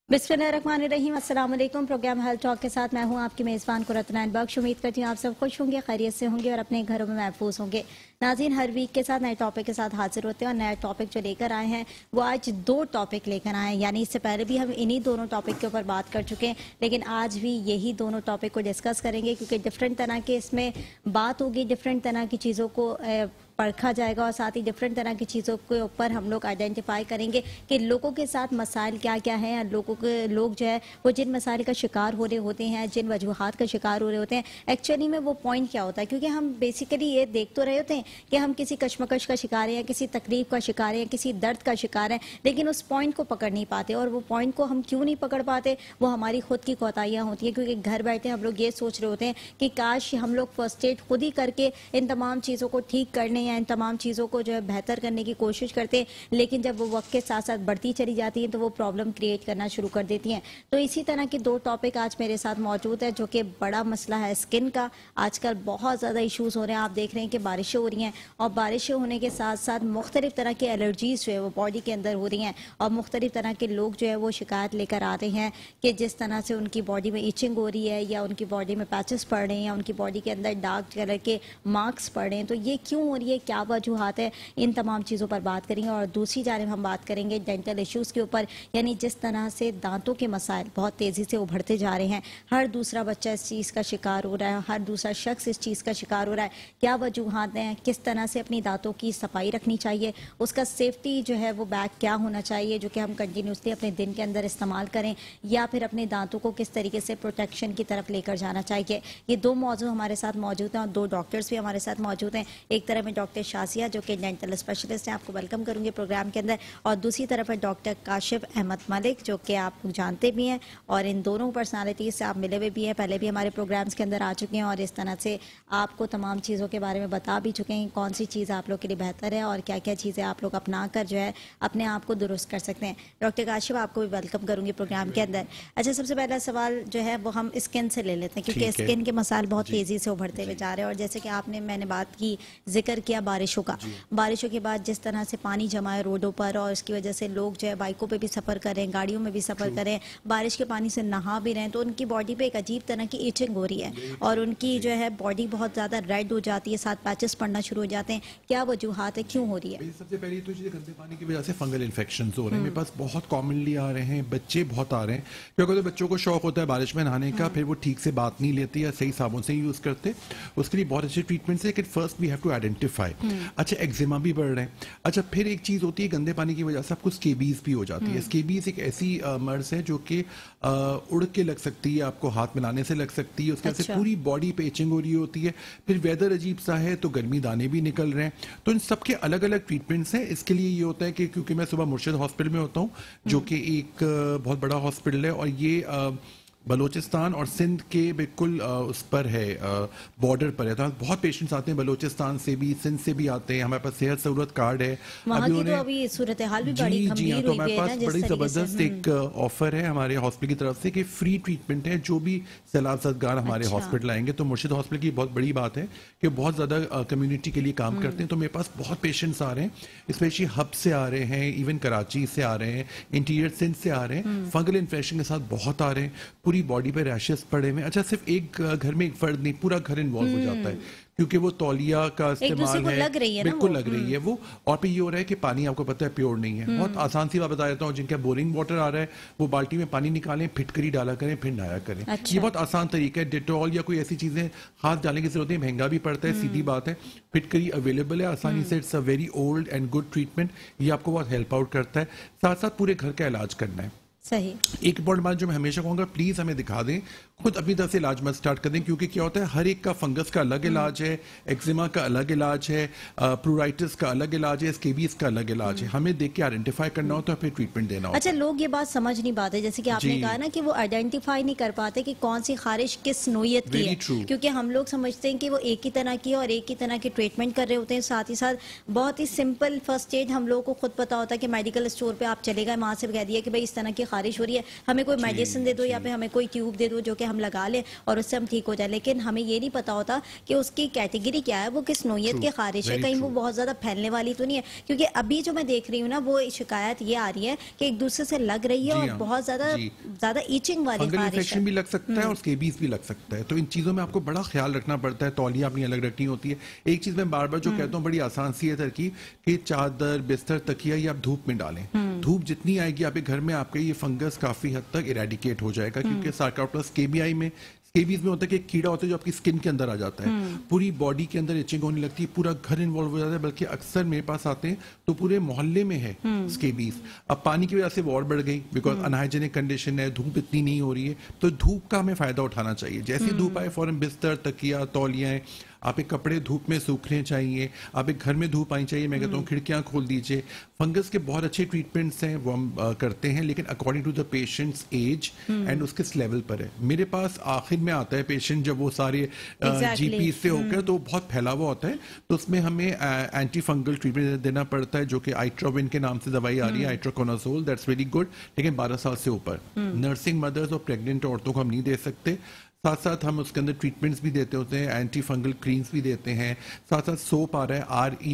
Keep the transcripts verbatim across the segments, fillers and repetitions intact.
बिस्मिल्लाहिर्रहमानिर्रहीम। अस्सलाम वालेकुम। प्रोग्राम हेल्थ टॉक के साथ मैं हूं आपकी मेज़बान कुरतनैन बख्श। उम्मीद करती हूं आप सब खुश होंगे, खैरियत से होंगे और अपने घरों में महफूज होंगे। नाज़रीन, हर वीक के साथ नए टॉपिक के साथ हाजिर होते हैं और नया टॉपिक जो लेकर आए हैं वो आज दो टॉपिक लेकर आए हैं। यानी इससे पहले भी हम इन्हीं दोनों टॉपिक के ऊपर बात कर चुके हैं, लेकिन आज भी यही दोनों टॉपिक को डिस्कस करेंगे क्योंकि डिफरेंट तरह के इसमें बात होगी, डिफरेंट तरह की चीज़ों को परखा जाएगा और साथ ही डिफरेंट तरह की चीज़ों के ऊपर हम लोग आइडेंटिफाई करेंगे कि लोगों के साथ मसाइल क्या क्या हैं और लोगों के लोग जो है वो जिन मसाइल का शिकार हो रहे होते हैं, जिन वजूहात का शिकार हो रहे होते हैं, एक्चुअली में वो पॉइंट क्या होता है। क्योंकि हम बेसिकली ये देख तो रहे होते हैं कि हम किसी कशमकश का शिकार है या किसी तकलीफ का शिकार है या किसी दर्द का शिकार है, लेकिन उस पॉइंट को पकड़ नहीं पाते। और वो पॉइंट को हम क्यों नहीं पकड़ पाते, वो हमारी खुद की कोताहियाँ होती हैं। क्योंकि घर बैठे हम लोग ये सोच रहे होते हैं कि काश हम लोग फर्स्ट एड खुद ही करके इन तमाम चीज़ों को ठीक कर लें या इन तमाम चीज़ों को जो है बेहतर करने की कोशिश करते हैं, लेकिन जब वो वक्त के साथ साथ बढ़ती चली जाती है तो वो प्रॉब्लम क्रिएट करना शुरू कर देती हैं। तो इसी तरह के दो टॉपिक आज मेरे साथ मौजूद है, जो कि बड़ा मसला है स्किन का। आजकल बहुत ज़्यादा इशूज़ हो रहे हैं। आप देख रहे हैं कि बारिशें हो रही हैं और बारिशें होने के साथ साथ मुख्तलिफ तरह की एलर्जीज जो है वो बॉडी के अंदर हो रही हैं और मुख्तलिफ तरह के लोग जो है वो शिकायत लेकर आ रहे हैं कि जिस तरह से उनकी बॉडी में इचिंग हो रही है या उनकी बॉडी में पैचेस पड़ रहे हैं या उनकी बॉडी के अंदर डार्क कलर के मार्क्स पड़ रहे हैं। तो ये क्यों हो रही है, क्या वजूहात है, इन तमाम चीज़ों पर बात करेंगे। और दूसरी जानिब हम बात करेंगे डेंटल इश्यूज़ के ऊपर, यानी जिस तरह से दांतों के मसाइल बहुत तेज़ी से उभरते जा रहे हैं। हर दूसरा बच्चा इस चीज़ का शिकार हो रहा है, हर दूसरा शख्स इस चीज़ का शिकार हो रहा है। क्या वजूहात हैं, किस तरह से अपनी दांतों की सफाई रखनी चाहिए, उसका सेफ्टी जो है वो बैग क्या होना चाहिए जो कि हम कंटिन्यूसली अपने दिन के अंदर इस्तेमाल करें, या फिर अपने दांतों को किस तरीके से प्रोटेक्शन की तरफ लेकर जाना चाहिए। ये दो मौजूद हमारे साथ मौजूद हैं और दो डॉक्टर्स भी हमारे साथ मौजूद हैं। एक तरफ में डॉक्टर शासिया जो कि डेंटल स्पेशलिस्ट हैं, आपको वेलकम करूंगी प्रोग्राम के अंदर, और दूसरी तरफ है डॉक्टर काशिफ अहमद मलिक जो कि आप जानते भी हैं और इन दोनों पर्सनालिटीज से आप मिले हुए भी हैं, पहले भी हमारे प्रोग्राम्स के अंदर आ चुके हैं और इस तरह से आपको तमाम चीज़ों के बारे में बता भी चुके हैं कौन सी चीज़ आप लोग के लिए बेहतर है और क्या क्या चीज़ें आप लोग अपना कर जो है अपने आप को दुरुस्त कर सकते हैं। डॉक्टर काशिफ, आपको भी वेलकम करूंगी प्रोग्राम के अंदर। अच्छा, सबसे पहला सवाल जो है वो हम स्किन से ले लेते हैं क्योंकि स्किन के मसाइल बहुत तेज़ी से उभरते हुए जा रहे हैं और जैसे कि आपने मैंने बात की, जिक्र किया बारिशों का। बारिशों के बाद जिस तरह से पानी जमा है रोडों पर और इसकी वजह से लोग जो है बाइकों पे भी सफ़र कर रहे हैं, गाड़ियों में भी सफ़र कर रहे हैं, बारिश के पानी से नहा भी रहे हैं, तो उनकी बॉडी पे एक अजीब तरह की इचिंग हो रही है और उनकी जो है बॉडी बहुत ज़्यादा रेड हो जाती है, साथ पैचेस पड़ना शुरू हो जाते हैं। क्या वजूहात है, क्यों हो रही है? सबसे पहले तो गंदे पानी की वजह से फंगल इन्फेक्शन हो रहे हैं। मेरे पास बहुत कॉमनली आ रहे हैं, बच्चे बहुत आ रहे हैं क्योंकि तो बच्चों को शौक होता है बारिश में नहाने का, फिर वो ठीक से बात नहीं लेती या सही साबुन से यूज़ करते। उसके लिए बहुत अच्छे ट्रीटमेंट है, first we have to identify. अच्छा, एक्जिमा भी बढ़ रहे हैं। अच्छा, फिर एक चीज़ होती है गंदे पानी की वजह से आपको स्केबीज भी हो जाती है। स्केबीज एक ऐसी मर्ज है जो कि उड़ के लग सकती है, आपको हाथ मिलाने से लग सकती है, उसके अच्छा। पूरी बॉडी पे इचिंग हो रही होती है। फिर वेदर अजीब सा है तो गर्मी दाने भी निकल रहे हैं। तो इन सबके अलग अलग ट्रीटमेंट्स हैं। इसके लिए ये होता है कि क्योंकि मैं सुबह मुर्शिद हॉस्पिटल में होता हूँ जो कि एक बहुत बड़ा हॉस्पिटल है और ये बलूचिस्तान और सिंध के बिल्कुल उस पर है, बॉर्डर पर है। तो बहुत पेशेंट्स आते हैं बलूचिस्तान से भी, सिंध से भी आते हैं। हमारे पास सेहत सहूलत कार्ड है। वहाँ की तो अभी सूरत हाल भी बड़ी गंभीर हुई है। तो हमारे पास बड़ी जबरदस्त एक ऑफर है हमारे हॉस्पिटल की तरफ से कि फ्री ट्रीटमेंट है जो भी सैलाब ज़दगार हमारे हॉस्पिटल आएंगे। तो मुर्शिद हॉस्पिटल की बहुत बड़ी बात है कि बहुत ज़्यादा कम्युनिटी के लिए काम करते हैं। तो मेरे पास बहुत पेशेंट्स आ रहे हैं, स्पेशली हब से आ रहे हैं, इवन कराची से आ रहे हैं, इंटीरियर सिंध से आ रहे हैं। फंगल इन्फेक्शन के साथ बहुत आ रहे हैं, पूरी बॉडी पे रैशेस पड़े हुए। अच्छा, सिर्फ एक घर में एक फर्द नहीं, पूरा घर इन्वॉल्व हो जाता है क्योंकि वो तौलिया का इस्तेमाल है, लग रही है बिल्कुल लग रही है वो। और फिर ये हो रहा है कि पानी आपको पता है प्योर नहीं है। बहुत आसान सी बात बता देता हूँ, जिनका बोरिंग वाटर आ रहा है वो बाल्टी में पानी निकालें, फिटकरी डाला करें, फिर नहाया करें। अच्छा। ये बहुत आसान तरीका है। डेटॉल या कोई ऐसी चीजें हाथ डालने की जरूरत है, महंगा भी पड़ता है, सीधी बात है। फिटकरी अवेलेबल है आसानी से। It's a very old and good treatment. ये आपको बहुत हेल्प आउट करता है। साथ साथ पूरे घर का इलाज करना है। सही। एक इंपॉर्टेंट बात जो मैं हमेशा कहूँगा, प्लीज हमें दिखा दें, खुद अपनी तरफ से इलाज मत स्टार्ट कर दें क्योंकि क्या होता है हर एक का फंगस का अलग इलाज है, एक्जिमा का अलग इलाज है, प्लूराइटिस का अलग इलाज है, स्केबीज का अलग इलाज है। हमें देख के आइडेंटिफाई करना होता है, फिर ट्रीटमेंट देना होता है। अच्छा, लोग ये बात समझ नहीं पाते, जैसे कि आपने कहा ना कि वो आइडेंटिफाई नहीं कर पाते कि कौन सी खारिश किस नोयत की है, क्योंकि हम लोग समझते हैं कि वो एक ही तरह की और एक ही तरह की ट्रीटमेंट कर रहे होते हैं। साथ ही साथ बहुत ही सिंपल फर्स्ट एड हम लोगों को खुद पता होता है कि मेडिकल स्टोर पे आप चले गए, वहां से कह दिया कि भाई इस तरह की खारिश हो रही है, हमें कोई मेडिसिन दे दो या फिर हमें कोई ट्यूब दे दो जो कि हम लगा लें और उससे हम ठीक हो जाए, लेकिन हमें ये नहीं पता होता कि उसकी कैटेगरी क्या है, वो किस नोयत के खारिज है, कहीं वो बहुत ज़्यादा फैलने वाली तो नहीं है। क्योंकि अभी जो मैं देख रही हूँ ना, वो शिकायत ये आ रही है कि एक दूसरे से लग रही है और बहुत ज़्यादा ज़्यादा ईचिंग वाली खारिश भी लग सकता है और स्केबीज भी लग सकता है। तो इन चीज़ों में आपको बड़ा ख्याल रखना पड़ता है। तौलिया अपनी अलग रखनी होती है। एक चीज़ मैं बार बार जो कहता हूँ, बड़ी आसान सी है तरकीब, कि चादर, बिस्तर, तकिया ये आप धूप में डालें। धूप जितनी आएगी आपके घर में, आपका ये फंगस काफी हद तक इरेडिकेट हो जाएगा। क्योंकि सार्कोप्टेरा स्केबियाई में स्केबीज में होता है कि एक कीड़ा होता है जो आपकी स्किन के अंदर आ जाता है, पूरी बॉडी के अंदर इचिंग होने लगती है, पूरा घर इन्वॉल्व हो जाता है। बल्कि अक्सर मेरे पास आते हैं तो पूरे मोहल्ले में है स्केबीज। अब पानी की वजह से वो और बढ़ गई, बिकॉज अनहाइजेनिक कंडीशन है, धूप इतनी नहीं हो रही है। तो धूप का हमें फायदा उठाना चाहिए। जैसे धूप आए फौरन बिस्तर, तकिया, तौलियाएं, आप एक कपड़े धूप में सूखने चाहिए। आप एक घर में धूप आनी चाहिए। मैं कहता हूँ खिड़कियां खोल दीजिए। फंगस के बहुत अच्छे ट्रीटमेंट्स हैं, वो हम आ, करते हैं, लेकिन according to the patient's age and उसके लेवल पर है। मेरे पास आखिर में आता है पेशेंट जब वो सारे exactly. जीपी से होकर तो बहुत फैला हुआ होता है, तो उसमें हमें एंटी फंगल ट्रीटमेंट देना पड़ता है, जो कि आइट्रोविन के नाम से दवाई आ रही है, आइट्रोकोनाजोल, दैट्स वेरी गुड। लेकिन बारह साल से ऊपर नर्सिंग मदर्स और प्रेग्नेंट औरतों को हम नहीं दे सकते। साथ साथ हम उसके अंदर ट्रीटमेंट्स भी देते होते हैं, एंटी फंगल क्रीम्स भी देते हैं। साथ साथ सोप आ रहा है, आर ई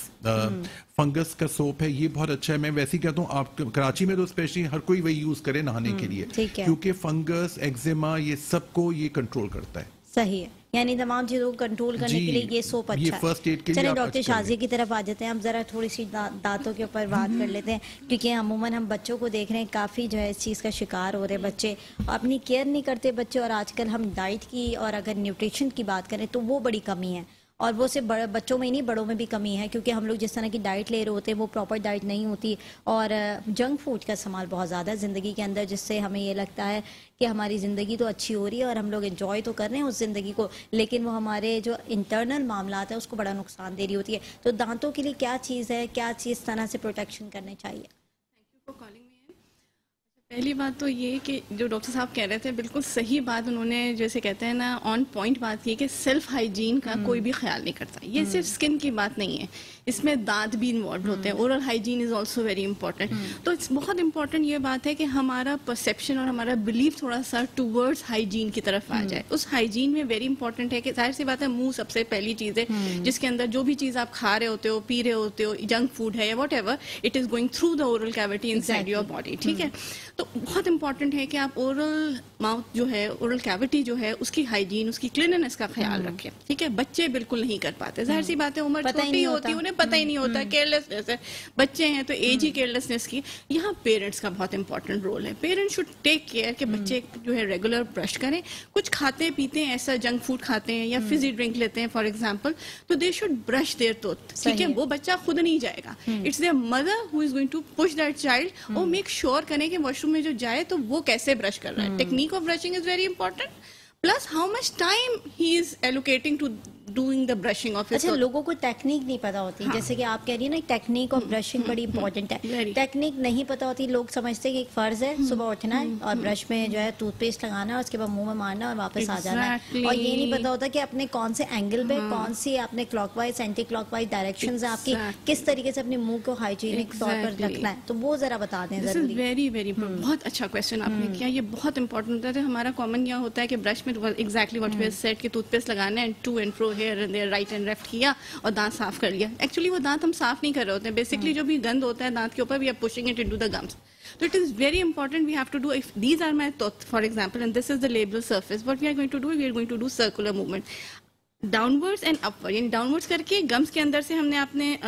एफ फंगस का सोप है, ये बहुत अच्छा है। मैं वैसे ही कहता हूँ, आप कराची में तो स्पेशली हर कोई वही यूज करे नहाने के लिए, क्योंकि फंगस, एक्जिमा, ये सबको ये कंट्रोल करता है। सही है, यानी तमाम चीज़ों को कंट्रोल करने के लिए ये सोप अच्छा है। फर्स्ट एड के लिए। चलिए डॉक्टर शाज़िया की तरफ आ जाते हैं। हम ज़रा थोड़ी सी दा, दांतों के ऊपर बात कर लेते हैं, क्योंकि अमूमन हम बच्चों को देख रहे हैं काफ़ी जो है इस चीज़ का शिकार हो रहे हैं बच्चे, अपनी केयर नहीं करते बच्चे। और आजकल हम डाइट की और अगर न्यूट्रिशन की बात करें तो वो बड़ी कमी है, और वो सिर्फ बच्चों में ही नहीं, बड़ों में भी कमी है। क्योंकि हम लोग जिस तरह की डाइट ले रहे होते हैं वो प्रॉपर डाइट नहीं होती, और जंक फूड का इस्तेमाल बहुत ज़्यादा है ज़िंदगी के अंदर, जिससे हमें ये लगता है कि हमारी ज़िंदगी तो अच्छी हो रही है और हम लोग एंजॉय तो कर रहे हैं उस ज़िंदगी को, लेकिन वो हमारे जो इंटरनल मामलात है उसको बड़ा नुकसान दे रही होती है। तो दांतों के लिए क्या चीज़ है, क्या चीज़ तरह से प्रोटेक्शन करनी चाहिए? पहली बात तो ये कि जो डॉक्टर साहब कह रहे थे बिल्कुल सही बात, उन्होंने जैसे कहते हैं ना ऑन पॉइंट बात की कि सेल्फ हाइजीन का कोई भी ख्याल नहीं करता। ये सिर्फ स्किन की बात नहीं है, इसमें दांत भी इन्वॉल्व होते हैं। Oral hygiene is also very important. तो इट्स बहुत इंपॉर्टेंट ये बात है कि हमारा परसेप्शन और हमारा बिलीफ थोड़ा सा टूवर्ड्स हाइजीन की तरफ आ जाए। उस हाइजीन में वेरी इंपॉर्टेंट है कि जाहिर सी बात है मुंह सबसे पहली चीज़ है जिसके अंदर जो भी चीज़ आप खा रहे होते हो, पी रहे होते हो, जंक फूड है या whatever, it is going through the oral cavity inside your body. ठीक है, तो बहुत इंपॉर्टेंट है कि आप ओरल माउथ जो है, ओरल कैविटी जो है, उसकी हाइजीन, उसकी क्लीननेस का ख्याल रखें। ठीक है, बच्चे बिल्कुल नहीं कर पाते, जाहिर सी बात है, उम्र छोटी होती है, उन्हें पता ही नहीं होता, केयरलेसनेस है, बच्चे हैं तो एज ही केयरलेसनेस की। यहाँ पेरेंट्स का बहुत इंपॉर्टेंट रोल है। पेरेंट्स शुड टेक केयर कि बच्चे जो है रेगुलर ब्रश करें। कुछ खाते पीते हैं, ऐसा जंक फूड खाते हैं या फिजी ड्रिंक लेते हैं फॉर एग्जाम्पल, तो they should brush their tooth. ठीक है, वो बच्चा खुद नहीं जाएगा, it's their mother who is going to push that child. और मेक श्योर करें कि वॉशरूम में जो जाए तो वो कैसे ब्रश कर रहा है। Technique of brushing is very important, plus how much time he is allocating to doing the brushing of. अच्छा, लोगों को टेक्निक नहीं पता होती। हाँ। जैसे कि आप कह रही है ना, टेक्निक ऑफ ब्रशिंग बड़ी इंपॉर्टेंट है। टेक्निक नहीं पता होती, लोग समझते हैं कि एक फर्ज है सुबह उठना है और ब्रश में जो है टूथपेस्ट लगाना है, उसके बाद मुंह में मारना और वापस आ जाना है। और ये नहीं पता होता कि अपने कौन से एंगल पे, कौन सी आपने क्लॉकवाइज, एंटी क्लॉकवाइज डायरेक्शंस है आपकी, किस तरीके से अपने मुंह को हाइजीनिक तौर पर रखना है। तो वो जरा बता दें। वेरी वेरी बहुत अच्छा क्वेश्चन आपने किया, ये बहुत इंपॉर्टेंट होता है। हमारा कॉमन यह होता है कि ब्रश में एग्जैक्टली व्हाट वी सेड कि टूथपेस्ट लगाना है, to and fro here and there, right and left किया और दांत साफ कर लिया। एक्चुअली वो दांत हम साफ नहीं कर रहे होते हैं। बेसिकली जो भी गंद होता है दांत के ऊपर, we are pushing it into the gums. So it is very important we have to do, if these are my teeth for example and this is the labial surface, what we are going to do, we are going to do circular movement downwards and upward. यानी downwards करके gums के अंदर से हमने आपने आ,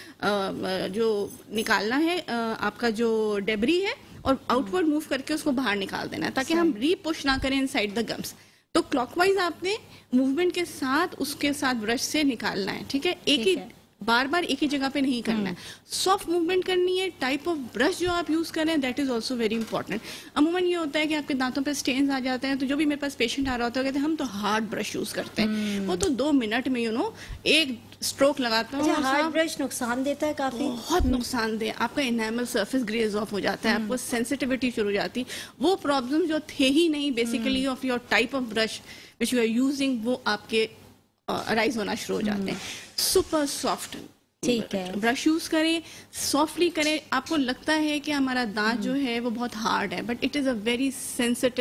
आ, जो निकालना है आ, आपका जो डेबरी है, और आउटवर्ड मूव करके उसको बाहर निकाल देना है ताकि हम री पुश ना करें इनसाइड द गम्स। तो क्लॉकवाइज आपने मूवमेंट के साथ उसके साथ ब्रश से निकालना है। ठीक है, एक ही बार बार एक ही जगह पे नहीं करना है, सॉफ्ट मूवमेंट करनी है। टाइप ऑफ ब्रश जो आप यूज करें that is also very important. अमूमन ये होता है कि आपके दांतों पे स्टेन्स आ जाते हैं, तो जो भी मेरे पास पेशेंट आ रहा होता है कहते हैं हम तो हार्ड ब्रश यूज करते हैं। वो तो दो मिनट में यू नो एक स्ट्रोक लगाता हूँ। अच्छा, हार्ड ब्रश नुकसान देता है काफी, बहुत नुकसानदेह। आपका एनामल सरफेस ग्रेज ऑफ हो जाता है, आपको सेंसिटिविटी शुरू हो जाती। वो प्रॉब्लम जो थे ही नहीं basically of your type of brush which you are using, वो आपके अराइज होना शुरू हो जाते हैं। सुपर सॉफ्ट ठीक है, ब्रश यूज करें, सॉफ्टली करें। आपको लगता है कि हमारा दांत जो है वो बहुत हार्ड है, but it is a very sensitive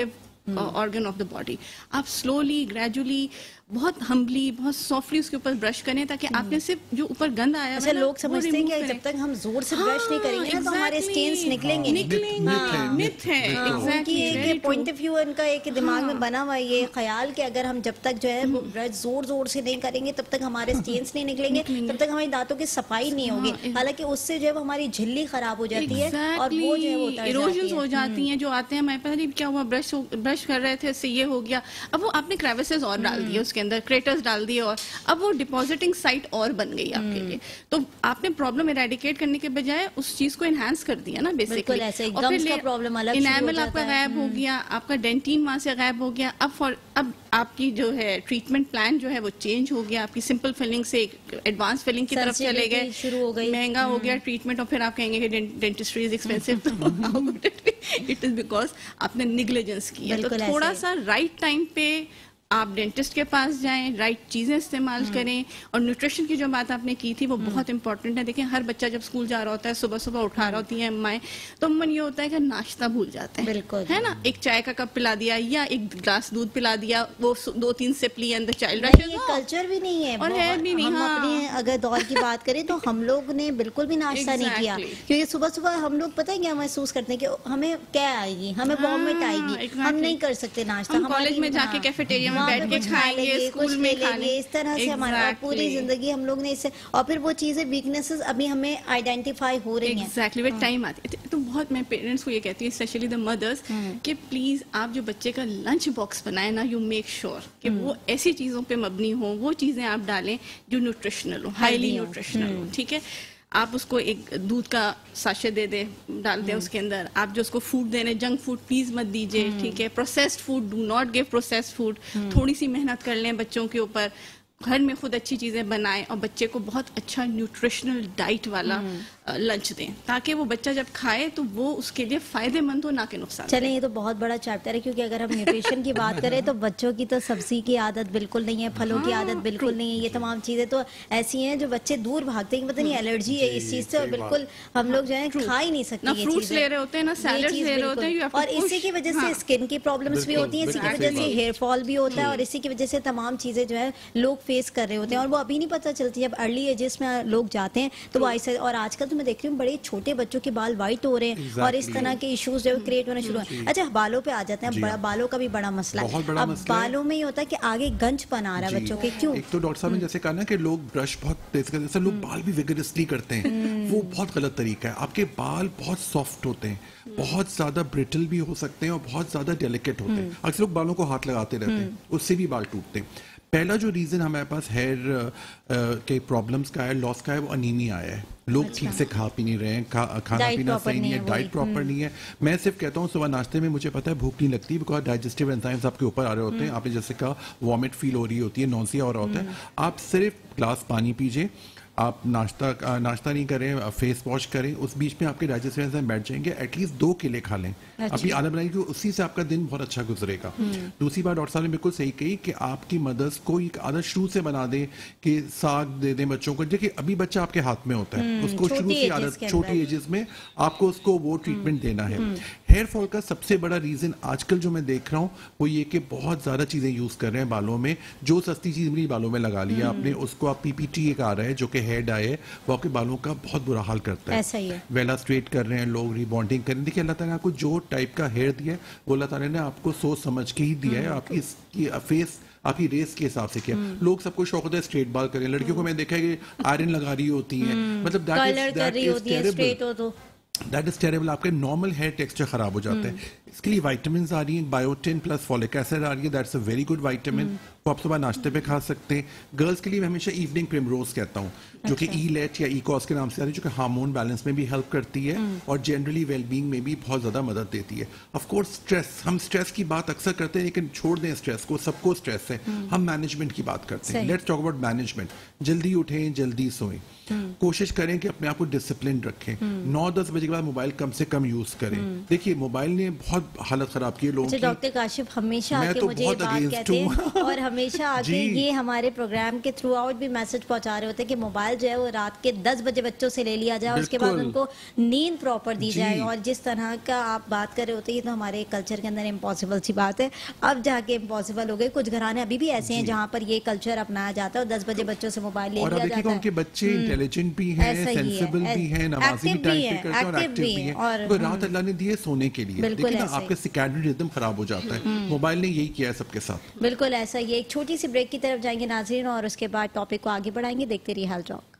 organ of the body, आप स्लोली ग्रेजुअली बहुत हम्बली बहुत सॉफ्टली उसके ऊपर ब्रश करें ताकि आपने सिर्फ जो ऊपर गंद आया अच्छा, लोग समझते हैं कि जब तक हम जोर से ब्रश नहीं करेंगे ना तो हमारे स्टेन्स निकलेंगे निकलेंगे मिथ है एग्जैक्टली, एक पॉइंट ऑफ व्यू उनका एक दिमाग में बना हुआ है ये ख्याल कि अगर हम जब तक जो है वो ब्रश जोर जोर से नहीं करेंगे तब तक हमारे स्टेन्स नहीं निकलेंगे, तब तक हमारी दांतों की सफाई नहीं होगी। हालांकि उससे जो है हमारी झिल्ली खराब हो जाती है और वो जो है वो इरोजन्स हो जाती हैं जो आते हैं, मैं पता नहीं क्या हुआ, ब्रश ब्रश कर रहे थे इससे ये हो गया, अब वो आपने क्रेविसेस और डाल दिए उसके अंदर, क्रेटर्स डाल दिए और अब वो डिपॉजिटिंग साइट और बन गई आपके लिए। तो आपने प्रॉब्लम इरेडिकेट करने के बजाय उस चीज को एनहांस कर दिया ना बेसिकली, और फिर प्रॉब्लम अलग इनेमल आपका गायब हो गया, आपका डेंटिन वहां से गायब हो गया। अब फॉर अब आपकी जो है ट्रीटमेंट प्लान जो है वो चेंज हो गया, आपकी सिंपल फिलिंग से एडवांस फिलिंग की तरफ चले गए, शुरू हो गई, महंगा हो गया ट्रीटमेंट, और फिर आप कहेंगे कि dentistry is expensive. It is because आपने निग्लिजेंस किया। तो थोड़ा सा राइट टाइम पे आप डेंटिस्ट के पास जाएं, राइट चीजें इस्तेमाल करें, और न्यूट्रिशन की जो बात आपने की थी वो बहुत इंपॉर्टेंट है। देखिए हर बच्चा जब स्कूल जा रहा होता है, सुबह सुबह उठा रहा होती है माएँ, तो अमूमन ये होता है कि नाश्ता भूल जाते हैं, बिल्कुल है ना, एक चाय का कप पिला दिया या एक गिलास दूध पिला दिया, वो दो तीन सिप ली एंड द चाइल्ड ये कल्चर भी नहीं है और है भी नहीं। हम हाँ। अपने अगर दौर की बात करें तो हम लोग ने बिल्कुल भी नाश्ता नहीं किया, क्योंकि सुबह सुबह हम लोग पता है क्या महसूस करते हैं कि हमें क्या आएगी, हमें वॉमिट आएगी, हम नहीं कर सकते नाश्ता। हम कॉलेज में जाके कैफेटेरिया में बैठ के खाएंगे, स्कूल में खाएंगे, इस तरह से हमारा पूरी जिंदगी हम लोग ने इससे, और फिर वो चीजें वीकनेसेस अभी हमें आइडेंटिफाई हो रही हैं। एग्जैक्टली विद टाइम आती है। तो बहुत मैं पेरेंट्स को ये कहती हूँ, स्पेशली द मदर्स, कि प्लीज आप जो बच्चे का लंच बॉक्स बनाए ना, यू मेक श्योर कि वो ऐसी चीजों पे मबनी हो, वो चीजें आप डालें जो न्यूट्रिशनल हो, हाईली न्यूट्रिशनल हो। ठीक है, आप उसको एक दूध का साशे दे दे डाल दें उसके अंदर, आप जो उसको फूड दे रहे हैं जंक फूड प्लीज मत दीजिए। ठीक है, processed food do not give processed food. थोड़ी सी मेहनत कर लें बच्चों के ऊपर, घर में खुद अच्छी चीजें बनाएं और बच्चे को बहुत अच्छा न्यूट्रिशनल डाइट वाला लंच दें, ताकि वो बच्चा जब खाए तो वो उसके लिए फायदेमंद हो, ना कि नुकसान। चलें, ये तो बहुत बड़ा चैप्टर है, क्योंकि अगर हम न्यूट्रिशन की बात करें तो बच्चों की तो सब्जी की आदत बिल्कुल नहीं है, फलों की आदत बिल्कुल नहीं है, ये तमाम चीजें तो ऐसी हैं जो बच्चे दूर भागते हैं, पता नहीं एलर्जी है इस चीज से, और बिल्कुल हम लोग जो है खा ही नहीं सकते। ना फ्रूट्स ले रहे होते हैं, ना सैलड्स ले रहे होते हैं, और इसी की वजह से स्किन की प्रॉब्लम्स भी होती हैं, इसी की वजह से हेयर फॉल भी होता है, और इसी की वजह से तमाम चीजें जो है लोग फेस कर रहे होते हैं, और वो अभी नहीं पता चलती। जब अर्ली एजेस में लोग जाते हैं तो वो ऐसे, और आजकल तो मैं देख रही हूँ बड़े छोटे बच्चों के बाल वाइट हो रहे हैं, exactly. और इस तरह के इश्यूज जो क्रिएट होने शुरू हुए। अच्छा, बालों पे आ जाते हैं, बड़ा बालों का भी बड़ा मसला है। अब बालों में ये होता है कि आगे गंजपन आ रहा है बच्चों के, क्यों? एक तो डॉक्टर साहब ने जैसे कहा ना कि लोग ब्रश बहुत तेज करते हैं, लोग बाल भी विगरसली करते हैं, वो बहुत गलत तरीका है। आपके बाल बहुत सॉफ्ट होते हैं, बहुत ज्यादा ब्रिटल भी हो सकते हैं और बहुत ज्यादा डेलिकेट होते हैं। अक्सर लोग बालों को हाथ लगाते रहते हैं, उससे भी बाल टूटते हैं। पहला जो रीजन हमारे पास हेयर के प्रॉब्लम्स का है, लॉस का है, वो अनीमिया आया है। लोग अच्छा। ठीक से खा पी नहीं रहे हैं, खा, खाना पीना सही नहीं है, डाइट प्रॉपर नहीं है। मैं सिर्फ कहता हूँ सुबह नाश्ते में मुझे पता है भूख नहीं लगती, बिकॉज डाइजेस्टिव एंजाइम्स आपके ऊपर आ रहे होते हैं, आपने जैसे कहा वॉमिट फील हो रही होती है, नौसिया हो रहा होता है, आप सिर्फ ग्लास पानी पीजिए, आप नाश्ता नाश्ता नहीं करें, फेस वॉश करें, उस बीच में आपके डाइजेस्टिव एंजाइम बैठ जाएंगे, एटलीस्ट दो केले खा लें, अच्छा। अपनी आदत बनाइए, उसी से आपका दिन बहुत अच्छा गुजरेगा। दूसरी बात डॉक्टर साहब ने बिल्कुल सही कही कि आपकी मदर्स को एक आदत शुरू से बना दें कि साग दे दें बच्चों को। देखिए अभी बच्चा आपके हाथ में होता है, उसको शुरू से आदत, छोटी एजेस में आपको उसको वो ट्रीटमेंट देना है। हेयर फॉल का सबसे बड़ा रीजन आजकल जो मैं देख रहा हूँ वो ये कि बहुत ज्यादा चीजें यूज कर रहे हैं बालों में, जो सस्ती चीज मेरी बालों में लगा लिया आपने, उसको आप पीपीटी एक आ रहा है जो कि हेयर डाई है, वो आपके बालों का बहुत बुरा हाल करता है। ऐसा ही है। वेला स्ट्रेट कर रहे हैं लोग, रिबॉन्डिंग कर रहे हैं। देखिए अल्लाह ताला ने आपको जो टाइप का हेयर दिया है वो अल्लाह ताला ने आपको सोच समझ के ही दिया है, आपकी फेस आपकी रेस के हिसाब से किया। लोग सबको शौक होता है स्ट्रेट बाल करें, लड़कियों को मैं देखा है कि आयरन लगा रही होती है, मतलब दैट इज टेरेबल। आपके नॉर्मल हेयर टेक्सचर खराब हो जाता है। इसके लिए विटामिन आ रही है, बायोटिन प्लस फॉलिक एसिड आ रही है, that's a very good vitamin, वो आप सुबह नाश्ते पे खा सकते हैं। गर्ल्स के लिए मैं हमेशा इवनिंग प्रिमरोज कहता हूँ, जो कि ई लेट या ई कॉस के नाम से आ रही है, जो कि हार्मोन बैलेंस में भी हेल्प करती है और जनरली वेलबींग में भी बहुत ज्यादा मदद देती है। ऑफ कोर्स स्ट्रेस, हम स्ट्रेस की बात अक्सर करते हैं, लेकिन छोड़ दें स्ट्रेस को, सबको स्ट्रेस है, हम मैनेजमेंट की बात करते हैं। Let's talk about management. जल्दी उठें, जल्दी सोएं, कोशिश करें कि अपने आप को डिसिप्लिन रखें, नौ दस बजे के बाद मोबाइल कम से कम यूज करें। देखिए मोबाइल ने बहुत हालत खराब की है लोगों की। डॉक्टर काशिफ हमेशा आके तो मुझे ये बात कहते हैं और हमेशा आके ये हमारे प्रोग्राम के थ्रू आउट भी मैसेज पहुंचा रहे होते हैं कि मोबाइल जो है वो रात के दस बजे बच्चों से ले लिया जाए और उसके बाद उनको नींद प्रॉपर दी जाए। और जिस तरह का आप बात कर रहे होते हैं ये तो हमारे कल्चर के अंदर इम्पॉसिबल सी बात है, अब जाके इम्पॉसिबल हो गई। कुछ घराने अभी भी ऐसे हैं जहाँ पर ये कल्चर अपनाया जाता है और दस बजे बच्चों से मोबाइल ले लिया जाता है। उनके बच्चे इंटेलिजेंट भी हैं, सेंसिबल भी हैं, नमाजी भी टाइम पे करते हैं और एक्टिव भी हैं और रात अल्लाह ने दी है सोने के लिए। लेकिन आपका सिर्कैडियन रिदम खराब हो जाता है। मोबाइल ने यही किया है सबके साथ। बिल्कुल ऐसा ही। एक छोटी सी ब्रेक की तरफ जाएंगे नाज़रीन और उसके बाद टॉपिक को आगे बढ़ाएंगे। देखते रहिए health talk.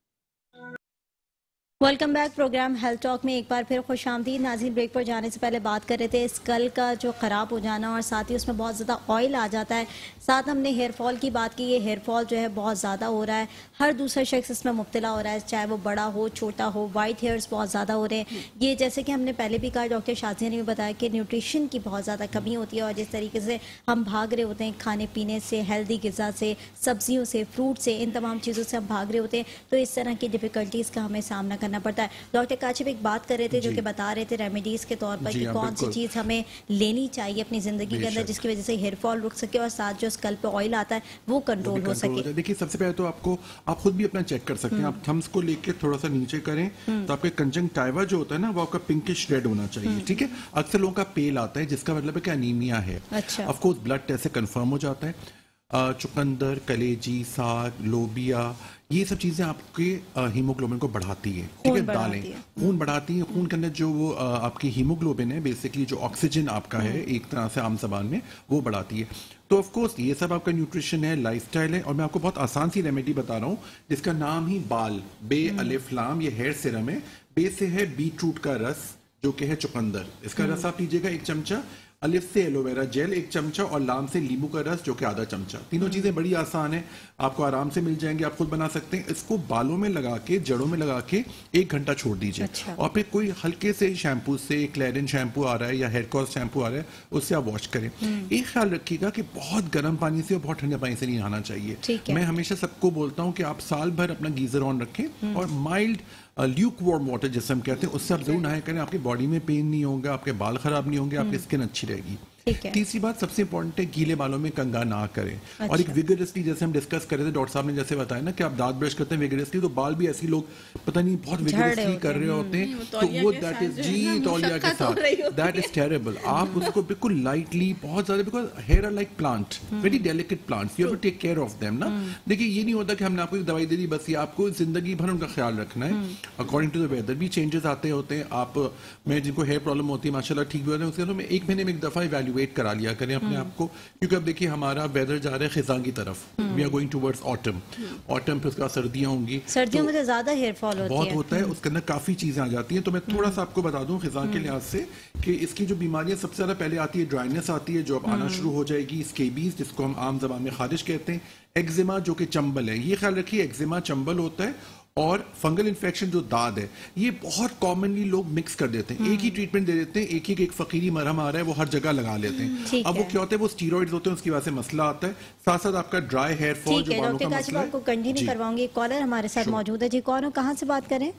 Welcome back. Programme health talk में एक बार फिर खुश आमदीद। नाज़रीन, ब्रेक पर जाने से पहले बात कर रहे थे स्कल का जो ख़राब हो जाना और साथ ही उसमें बहुत ज़्यादा ऑयल आ जाता है। साथ हमने हेयर फॉल की बात की। ये हेयर फॉल जो है बहुत ज़्यादा हो रहा है, हर दूसरा शख्स इसमें मुब्तला हो रहा है, चाहे वो बड़ा हो छोटा हो। वाइट हेयर्स बहुत ज़्यादा हो रहे हैं। ये जैसे कि हमने पहले भी कहा, डॉक्टर शाज़िया ने भी बताया कि न्यूट्रिशन की बहुत ज़्यादा कमी होती है और जिस तरीके से हम भाग रहे होते हैं खाने पीने से, हेल्दी ग़िज़ा से, सब्जियों से, फ्रूट से, इन तमाम चीज़ों से हम भाग रहे होते हैं, तो इस तरह की डिफ़िकल्टीज़ का हमें सामना करना पड़ता है। डॉक्टर काशिफ एक बात कर रहे थे जो कि बता रहे थे रेमेडीज के तौर पर कि कौन सी चीज़ हमें लेनी चाहिए अपनी ज़िंदगी के अंदर जिसकी वजह से हेयर फॉल रुक सके और साथ जो स्कल पे ऑयल आता है वो कंट्रोल हो सके। देखिए, सबसे पहले तो आपको आप खुद भी अपना चेक कर सकते हैं। आप थम्स को लेके थोड़ा सा नीचे करें तो आपके कंजंक्टिवा जो होता है ना वो आपका पिंकिश रेड होना चाहिए। ठीक है, अक्सर लोगों का पेल आता है जिसका मतलब है कि अनीमिया है। अच्छा। ऑफ कोर्स ब्लड टेस्ट से कंफर्म हो जाता है। चुकंदर, कलेजी, साग, लोबिया, ये सब चीज़ें आपके हीमोग्लोबिन को बढ़ाती है। ठीक है, दालें खून बढ़ाती हैं। खून के अंदर जो वो आपकी हीमोग्लोबिन है, बेसिकली जो ऑक्सीजन आपका है एक तरह से आम जबान में, वो बढ़ाती है। तो ऑफ कोर्स ये सब आपका न्यूट्रिशन है, लाइफस्टाइल है। और मैं आपको बहुत आसान सी रेमेडी बता रहा हूँ जिसका नाम ही बाल, बे अलिफ लाम, ये हेयर सिरम है। बे से है बीटरूट का रस जो कि है चुकंदर, इसका रस आप लीजिएगा एक चमचा। अलिफ से एलोवेरा जेल एक चमचा और लाम से नींबू का रस जो कि आधा चमचा। तीनों चीजें बड़ी आसान है, आपको आराम से मिल जाएंगे, आप खुद बना सकते हैं। इसको बालों में लगा के, जड़ों में लगा के एक घंटा छोड़ दीजिए। अच्छा। और फिर कोई हल्के से शैम्पू से, क्लैरिन शैम्पू आ रहा है या हेयर कॉस शैम्पू आ रहा है, उससे आप वॉश करें। एक ख्याल रखिएगा कि बहुत गर्म पानी से और बहुत ठंडे पानी से नहीं नहाना चाहिए। मैं हमेशा सबको बोलता हूँ कि आप साल भर अपना गीजर ऑन रखें और माइल्ड ल्यूक वार्म वाटर जिसे हम कहते हैं उससे आप जरूर नहाया करें। आपकी बॉडी में पेन नहीं होगा, आपके बाल खराब नहीं होंगे, आपकी स्किन अच्छी रहेगी। तीसरी बात सबसे इंपॉर्टेंट है, गीले बालों में कंघा ना करें। अच्छा। और एक विगरसली जैसे हम डिस्कस कर रहे थे, डॉक्टर साहब ने जैसे बताया ना कि आप दांत ब्रश करते हैं विगरसली, तो बाल भी ऐसे लोग पता नहीं बहुत विगरसली कर रहे होते हैं, तो वो दैट इज जी तौलिया के साथ, दैट इज टेरेबल। आप उसको बिल्कुल लाइटली, बहुत ज्यादा, because hair are like plant, very delicate plants, you have to take care of them ना। देखिए, ये नहीं होता कि हमने आपको एक दवाई दे दी बस, ये आपको जिंदगी भर उनका ख्याल रखना है। अकॉर्डिंग टू द वेदर भी चेंजेस आते होते हैं। आप मैं जिनको हेयर प्रॉब्लम होती है माशाल्लाह ठीक भी होते हैं, उसके तो मैं एक महीने में एक दफा इवैल्यूएट करा लिया करें अपने आप को, क्योंकि अब देखिए हमारा वेदर जा रहा है खिज़ां की तरफ, we are going towards autumn. Autumn पे उसका सर्दियां होंगी, सर्दियों में तो ज्यादा हेयर फॉल होती बहुत होता है, उसके अंदर काफी चीजें आ जाती हैं। तो मैं थोड़ा सा आपको बता दूं खिज़ां के लिहाज से कि इसकी जो बीमारियां सबसे ज्यादा पहले आती है, ड्राइनेस आती है जो अब आना शुरू हो जाएगी, स्केबीज जिसको हम आम जबान में खारिश कहते हैं, एक्जिमा जो कि चंबल है, ये ख्याल रखिए एक्जिमा चंबल होता है, और फंगल इन्फेक्शन जो दाद है, ये बहुत कॉमनली लोग मिक्स कर देते हैं, एक ही ट्रीटमेंट दे देते हैं, एक ही एक फकीरी मरहम आ रहा है वो हर जगह लगा लेते हैं। अब वो क्या होता है, वो स्टीरॉइड्स होते हैं, उसकी वजह से मसला आता है, साथ साथ आपका ड्राई हेयर फॉल जो बालों का मसला है। आपको कंटिन्यू करवाऊंगी, कॉलर हमारे साथ मौजूद है। जी कौन हो, कहाँ से बात करें?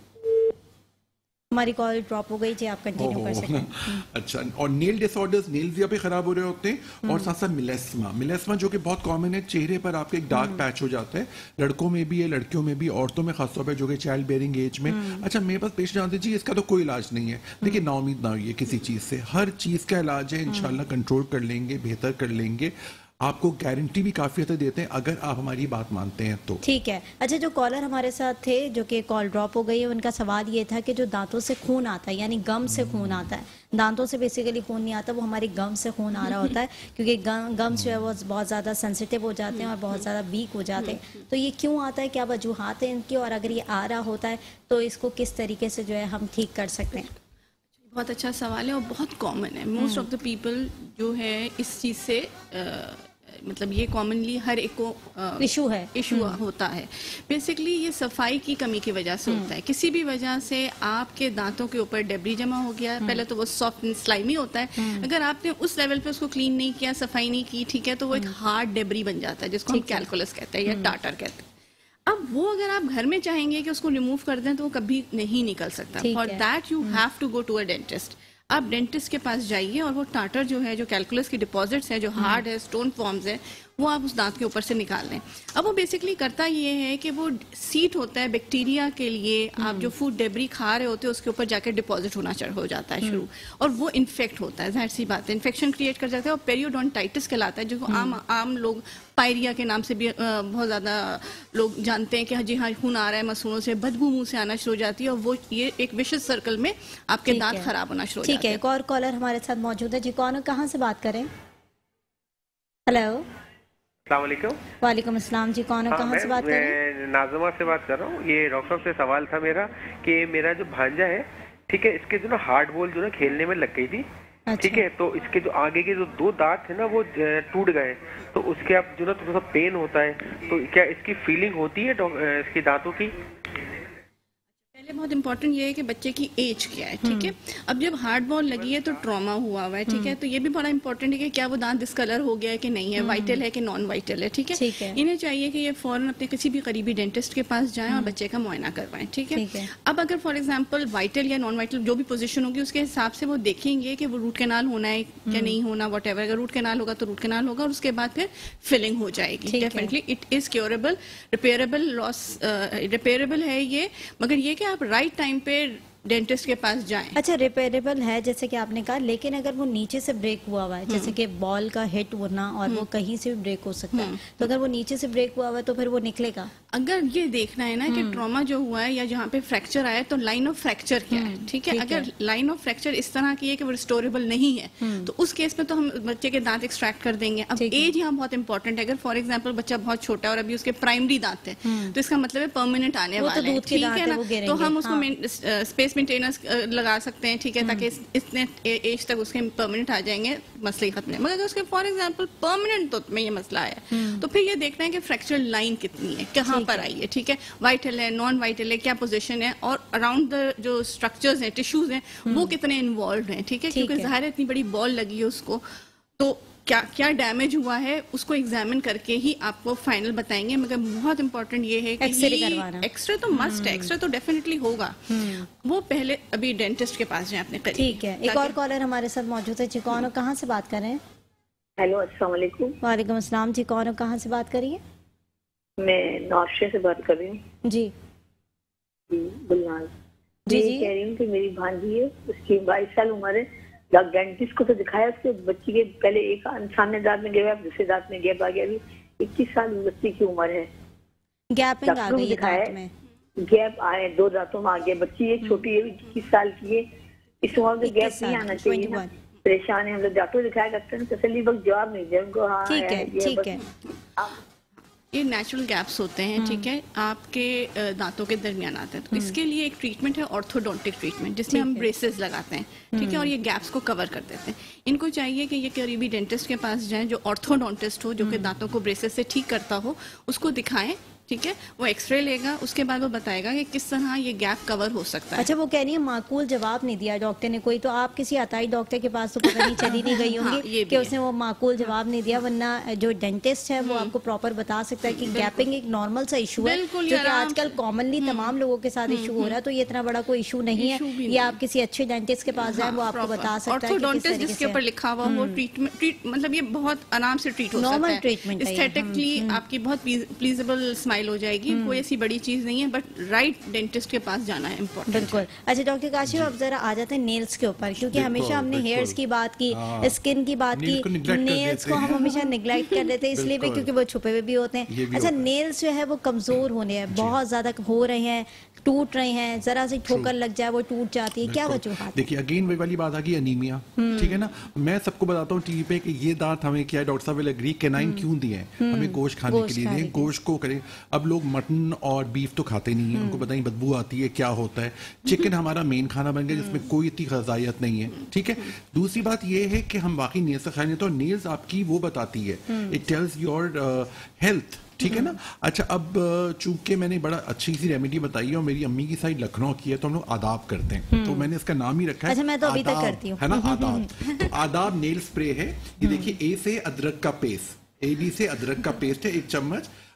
हमारी कॉल ड्रॉप हो गई जी, आप कंटिन्यू कर सकते हैं। अच्छा, और नेल डिसऑर्डर्स, नेल्स भी खराब हो रहे होते हैं, और साथ साथ मिलेस्मा, मिलेस्मा जो कि बहुत कॉमन है, चेहरे पर आपके एक डार्क पैच हो जाता है, लड़कों में भी है, लड़कियों में भी, औरतों में खासतौर पर जो कि चाइल्ड बेयरिंग एज में। अच्छा, मेरे पास पेशेंट जानते जी इसका तो कोई इलाज नहीं है। देखिए, नाउमीद ना होइए किसी चीज से, हर चीज का इलाज है, इंशाल्लाह कंट्रोल कर लेंगे, बेहतर कर लेंगे, आपको गारंटी भी काफी हद तक देते हैं अगर आप हमारी बात मानते हैं तो। ठीक है। अच्छा, जो कॉलर हमारे साथ थे जो कि कॉल ड्रॉप हो गई है, उनका सवाल ये था कि जो दांतों से खून आता है, यानी गम से खून आता है, दांतों से बेसिकली खून नहीं आता, वो हमारी गम से खून आ रहा होता है, क्योंकि गम गम्स जो है वो बहुत ज़्यादा सेंसिटिव हो जाते हैं और बहुत ज़्यादा वीक हो जाते हैं। तो ये क्यों आता है, क्या वजूहात है इनकी, और अगर ये आ रहा होता है तो इसको किस तरीके से जो है हम ठीक कर सकते हैं? बहुत अच्छा सवाल है और बहुत कॉमन है। मोस्ट ऑफ द पीपल जो है इस चीज़ से आ, मतलब ये कॉमनली हर एक को इशू है इशू होता है। बेसिकली ये सफाई की कमी की वजह से होता है। किसी भी वजह से आपके दांतों के ऊपर डेब्री जमा हो गया, पहले तो वो सॉफ्ट स्लाइमी होता है, अगर आपने उस लेवल पे उसको क्लीन नहीं किया, सफाई नहीं की, ठीक है, तो वो एक हार्ड डेब्री बन जाता है जिसको हम कैलकुलस कहते हैं या टाटर कहते हैं। अब वो अगर आप घर में चाहेंगे कि उसको रिमूव कर दें तो वो कभी नहीं निकल सकता। For that you have to go to a dentist. आप डेंटिस्ट के पास जाइए और वो टाटर जो है, जो कैलकुलस की डिपॉजिट्स हैं, जो हार्ड है, स्टोन फॉर्म्स है, वो आप उस दांत के ऊपर से निकाल लें। अब वो बेसिकली करता ये है कि वो सीट होता है बैक्टीरिया के लिए, आप जो फूड डेब्री खा रहे होते हो उसके ऊपर जाकर डिपॉजिट होना शुरू हो जाता है शुरू, और वो इन्फेक्ट होता है, जाहिर सी बात है इन्फेक्शन क्रिएट कर जाता है, और पेरियोडोंटाइटिस कहलाता है, जो आम आम लोग पायरिया के नाम से भी बहुत ज़्यादा लोग जानते हैं कि हाँ जी हाँ खून आ रहा है मसूड़ों से, बदबू मुंह से आना शुरू हो जाती है, और वो ये एक विशिष्ट सर्कल में आपके दांत खराब होना शुरू हो जाते हैं। ठीक है, एक और कॉलर हमारे साथ मौजूद है जी। कौन, कहाँ से बात करें? हेलो, अस्सलाम वालेकुम। वालेकुम अस्सलाम जी। कौन, हाँ, कहाँ से बात कर रहे हैं? मैं नाज़मा से बात कर रहा हूँ। ये डॉक्टर साहब से सवाल था मेरा कि मेरा जो भांजा है, ठीक है, इसके जो ना हार्ड बॉल जो ना खेलने में लग गई थी, अच्छा। ठीक है, तो इसके जो आगे के जो दो दांत थे ना वो टूट गए, तो उसके आप जो ना थोड़ा सा पेन होता है, तो क्या इसकी फीलिंग होती है इसके दांतों की? पहले बहुत इंपॉर्टेंट ये है कि बच्चे की एज क्या है, ठीक है। अब जब हार्ड बॉल लगी है तो ट्रॉमा हुआ हुआ है, ठीक है, तो ये भी बड़ा इंपॉर्टेंट है कि क्या वो दांत डिस्कलर हो गया है कि नहीं है, वाइटल है कि नॉन वाइटल है, ठीक है। इन्हें चाहिए कि ये फौरन अपने किसी भी करीबी डेंटिस्ट के पास जाएं और बच्चे का मुआयना करवाएं, ठीक है। अब अगर फॉर एग्जाम्पल वाइटल या नॉन वाइटल जो भी पोजिशन होगी उसके हिसाब से वो देखेंगे कि वो रूट कैनाल होना है क्या नहीं होना, वट एवर। अगर रूट कैनाल होगा तो रूट कैनाल होगा, और उसके बाद फिर फिलिंग हो जाएगी। Definitely it is curable, repairable, loss repairable है ये, मगर ये कि आप राइट टाइम पे डेंटिस्ट के पास जाएं। अच्छा, रिपेयरेबल है जैसे कि आपने कहा, लेकिन अगर वो नीचे से ब्रेक हुआ हुआ है, जैसे कि बॉल का हिट होना और वो कहीं से भी ब्रेक हो सकता है, तो अगर वो नीचे से ब्रेक हुआ हुआ है तो फिर वो निकलेगा? अगर ये देखना है ना कि ट्रॉमा जो हुआ है या जहाँ पे फ्रैक्चर आया तो लाइन ऑफ फ्रैक्चर क्या है, ठीक है। अगर लाइन ऑफ फ्रैक्चर इस तरह की है कि वो रिस्टोरेबल नहीं है तो उस केस में तो हम बच्चे के दांत एक्सट्रैक्ट कर देंगे। अब एज यहाँ बहुत इंपॉर्टेंट है। अगर फॉर एग्जाम्पल बच्चा बहुत छोटा है और अभी उसके प्राइमरी दांत है तो इसका मतलब है परमानेंट आने वाले हैं, ठीक है ना, तो हम उसको स्पेस मेंटेनेंस लगा सकते हैं, ठीक है, ताकि इतने एज तक उसके परमानेंट आ जाएंगे, मसले खत्म है। मगर अगर उसके फॉर एग्जांपल परमानेंट तो में ये मसला है तो फिर ये देखना है कि फ्रैक्चर लाइन कितनी है, कहाँ पर आई है, ठीक है, वाइटल है, नॉन वाइटल है, क्या पोजीशन है, और अराउंड द जो स्ट्रक्चर्स हैं, टिश्यूज हैं, वो कितने इन्वॉल्व हैं, ठीक है, क्योंकि जाहिर है इतनी बड़ी बॉल लगी है उसको, तो क्या क्या डैमेज हुआ है उसको एग्जामिन करके ही आपको फाइनल बताएंगे। मगर बहुत इंपॉर्टेंट ये है कि एक्सरे तो मस्ट है, एक्सरे तो डेफिनेटली होगा, वो पहले अभी डेंटिस्ट के पास जाए अपने करीब। ठीक है, एक और कॉलर हमारे साथ मौजूद है जी। कौन, कहाँ से बात कर रहे हैं? हेलो, अस्सलाम वालेकुम। वालेकुम अस्सलाम जी। कौन, कहाँ से बात करिए? मैं नौशे से बात कर रही हूँ जी। गुलनाज जी जी कह रही हूँ कि मेरी भांजी है, उसकी बाईस साल उम्र है, डेंटिस्ट को तो दिखाया, उसके बच्ची के पहले एक सामने दांत में गया, दूसरे दांत में गैप आ गया, अभी इक्कीस साल बच्ची की उम्र है, गैपिंग आ गई है दांत में, गैप आए, दो दांतों में आ गया, बच्ची एक छोटी है, इक्कीस साल की है, इस उम्र में गैप नहीं आना चाहिए ना, परेशान है। हम लोग डॉक्टर दिखाया करते हैं, तसल्ली वक्त जवाब नहीं दिया उनको। हाँ ठीक है, ठीक है, ये नेचुरल गैप्स होते हैं, ठीक है, आपके दांतों के दरमियान आते हैं, तो इसके लिए एक ट्रीटमेंट है ऑर्थोडोंटिक ट्रीटमेंट, जिसमें हम ब्रेसेस लगाते हैं, ठीक है, और ये गैप्स को कवर कर देते हैं। इनको चाहिए कि ये करीबी डेंटिस्ट के पास जाएं जो ऑर्थोडोंटिस्ट हो, जो कि दांतों को ब्रेसेस से ठीक करता हो, उसको दिखाएं, ठीक है, वो एक्सरे लेगा, उसके बाद वो बताएगा कि किस तरह ये गैप कवर हो सकता है। अच्छा, वो कह रही है माकूल जवाब नहीं दिया डॉक्टर ने कोई, तो आप किसी अताई डॉक्टर के पास तो पता नहीं चली नहीं गई होंगी हाँ, कि उसने वो माकूल जवाब नहीं दिया, वरना जो डेंटिस्ट है वो आपको प्रॉपर बता सकता है कि गैपिंग एक नॉर्मल सा इशू है, जो कि आजकल कॉमनली तमाम लोगों के साथ इशू हो रहा है, तो ये इतना बड़ा कोई इशू नहीं है। ये आप किसी अच्छे डेंटिस्ट के पास जाए, वो आपको बता सकता है ऑर्थोडोंटिस्ट जिसके ऊपर लिखा हुआ वो ट्रीटमेंट, मतलब ये बहुत आराम से ट्रीट हो सकता है, नॉर्मल ट्रीटमेंट, एस्थेटिकली आपकी बहुत प्लीजेबल स्माइल हो जाएगी, ऐसी बड़ी चीज नहीं है, बट राइट डेंटिस्ट के पास जाना है इम्पोर्टेंट। बिल्कुल। अच्छा डॉक्टर काशिफ, अब जरा आ जाते हैं नेल्स के ऊपर, क्योंकि हमेशा हमने हेयर्स की बात की, स्किन की बात की, नेल्स को हम हमेशा निगलेक्ट कर देते हैं, इसलिए भी क्योंकि वो छुपे हुए भी होते हैं। अच्छा, नेल्स जो है वो कमजोर होने हैं, बहुत ज्यादा हो रहे हैं, टूट रहे हैं, जरा सी ठोकर लग जाए वो टूट जाती है, क्या वजूहात? देखिए अगेन वही वाली बात आ गई, अनीमिया, ठीक है ना। मैं सबको बताता हूँ टीवी पे कि ये दांत हमें क्या है, डॉक्टर साहब विल एग्री, केनाइन क्यों दिए हैं, हमें गोश्त खाने के लिए दिए, गोश्त को करें। अब लोग मटन और बीफ तो खाते नहीं है, उनको पता नहीं बदबू आती है, क्या होता है। चिकन हमारा मेन खाना बन गया जिसमें कोई इतनी ग़िज़ाइयत नहीं है, ठीक है। दूसरी बात ये है कि हम वाकई नेल्स खाने, तो नेल्स आपकी वो बताती है, इट टेल्स योर हेल्थ, ठीक है ना। अच्छा, अब चूंकि मैंने बड़ा अच्छी सी रेमेडी बताई है और मेरी अम्मी की साइड लखनऊ की है, तो हम लोग आदाब करते हैं, तो मैंने इसका नाम ही रखा है। अच्छा, मैं तो अभी तक करती हूँ, है ना, आदाब। तो आदाब नेल स्प्रे है, ये देखिए, ए से अदरक का पेस्ट, ए बी से अदरक का पेस्ट है एक चम्मच,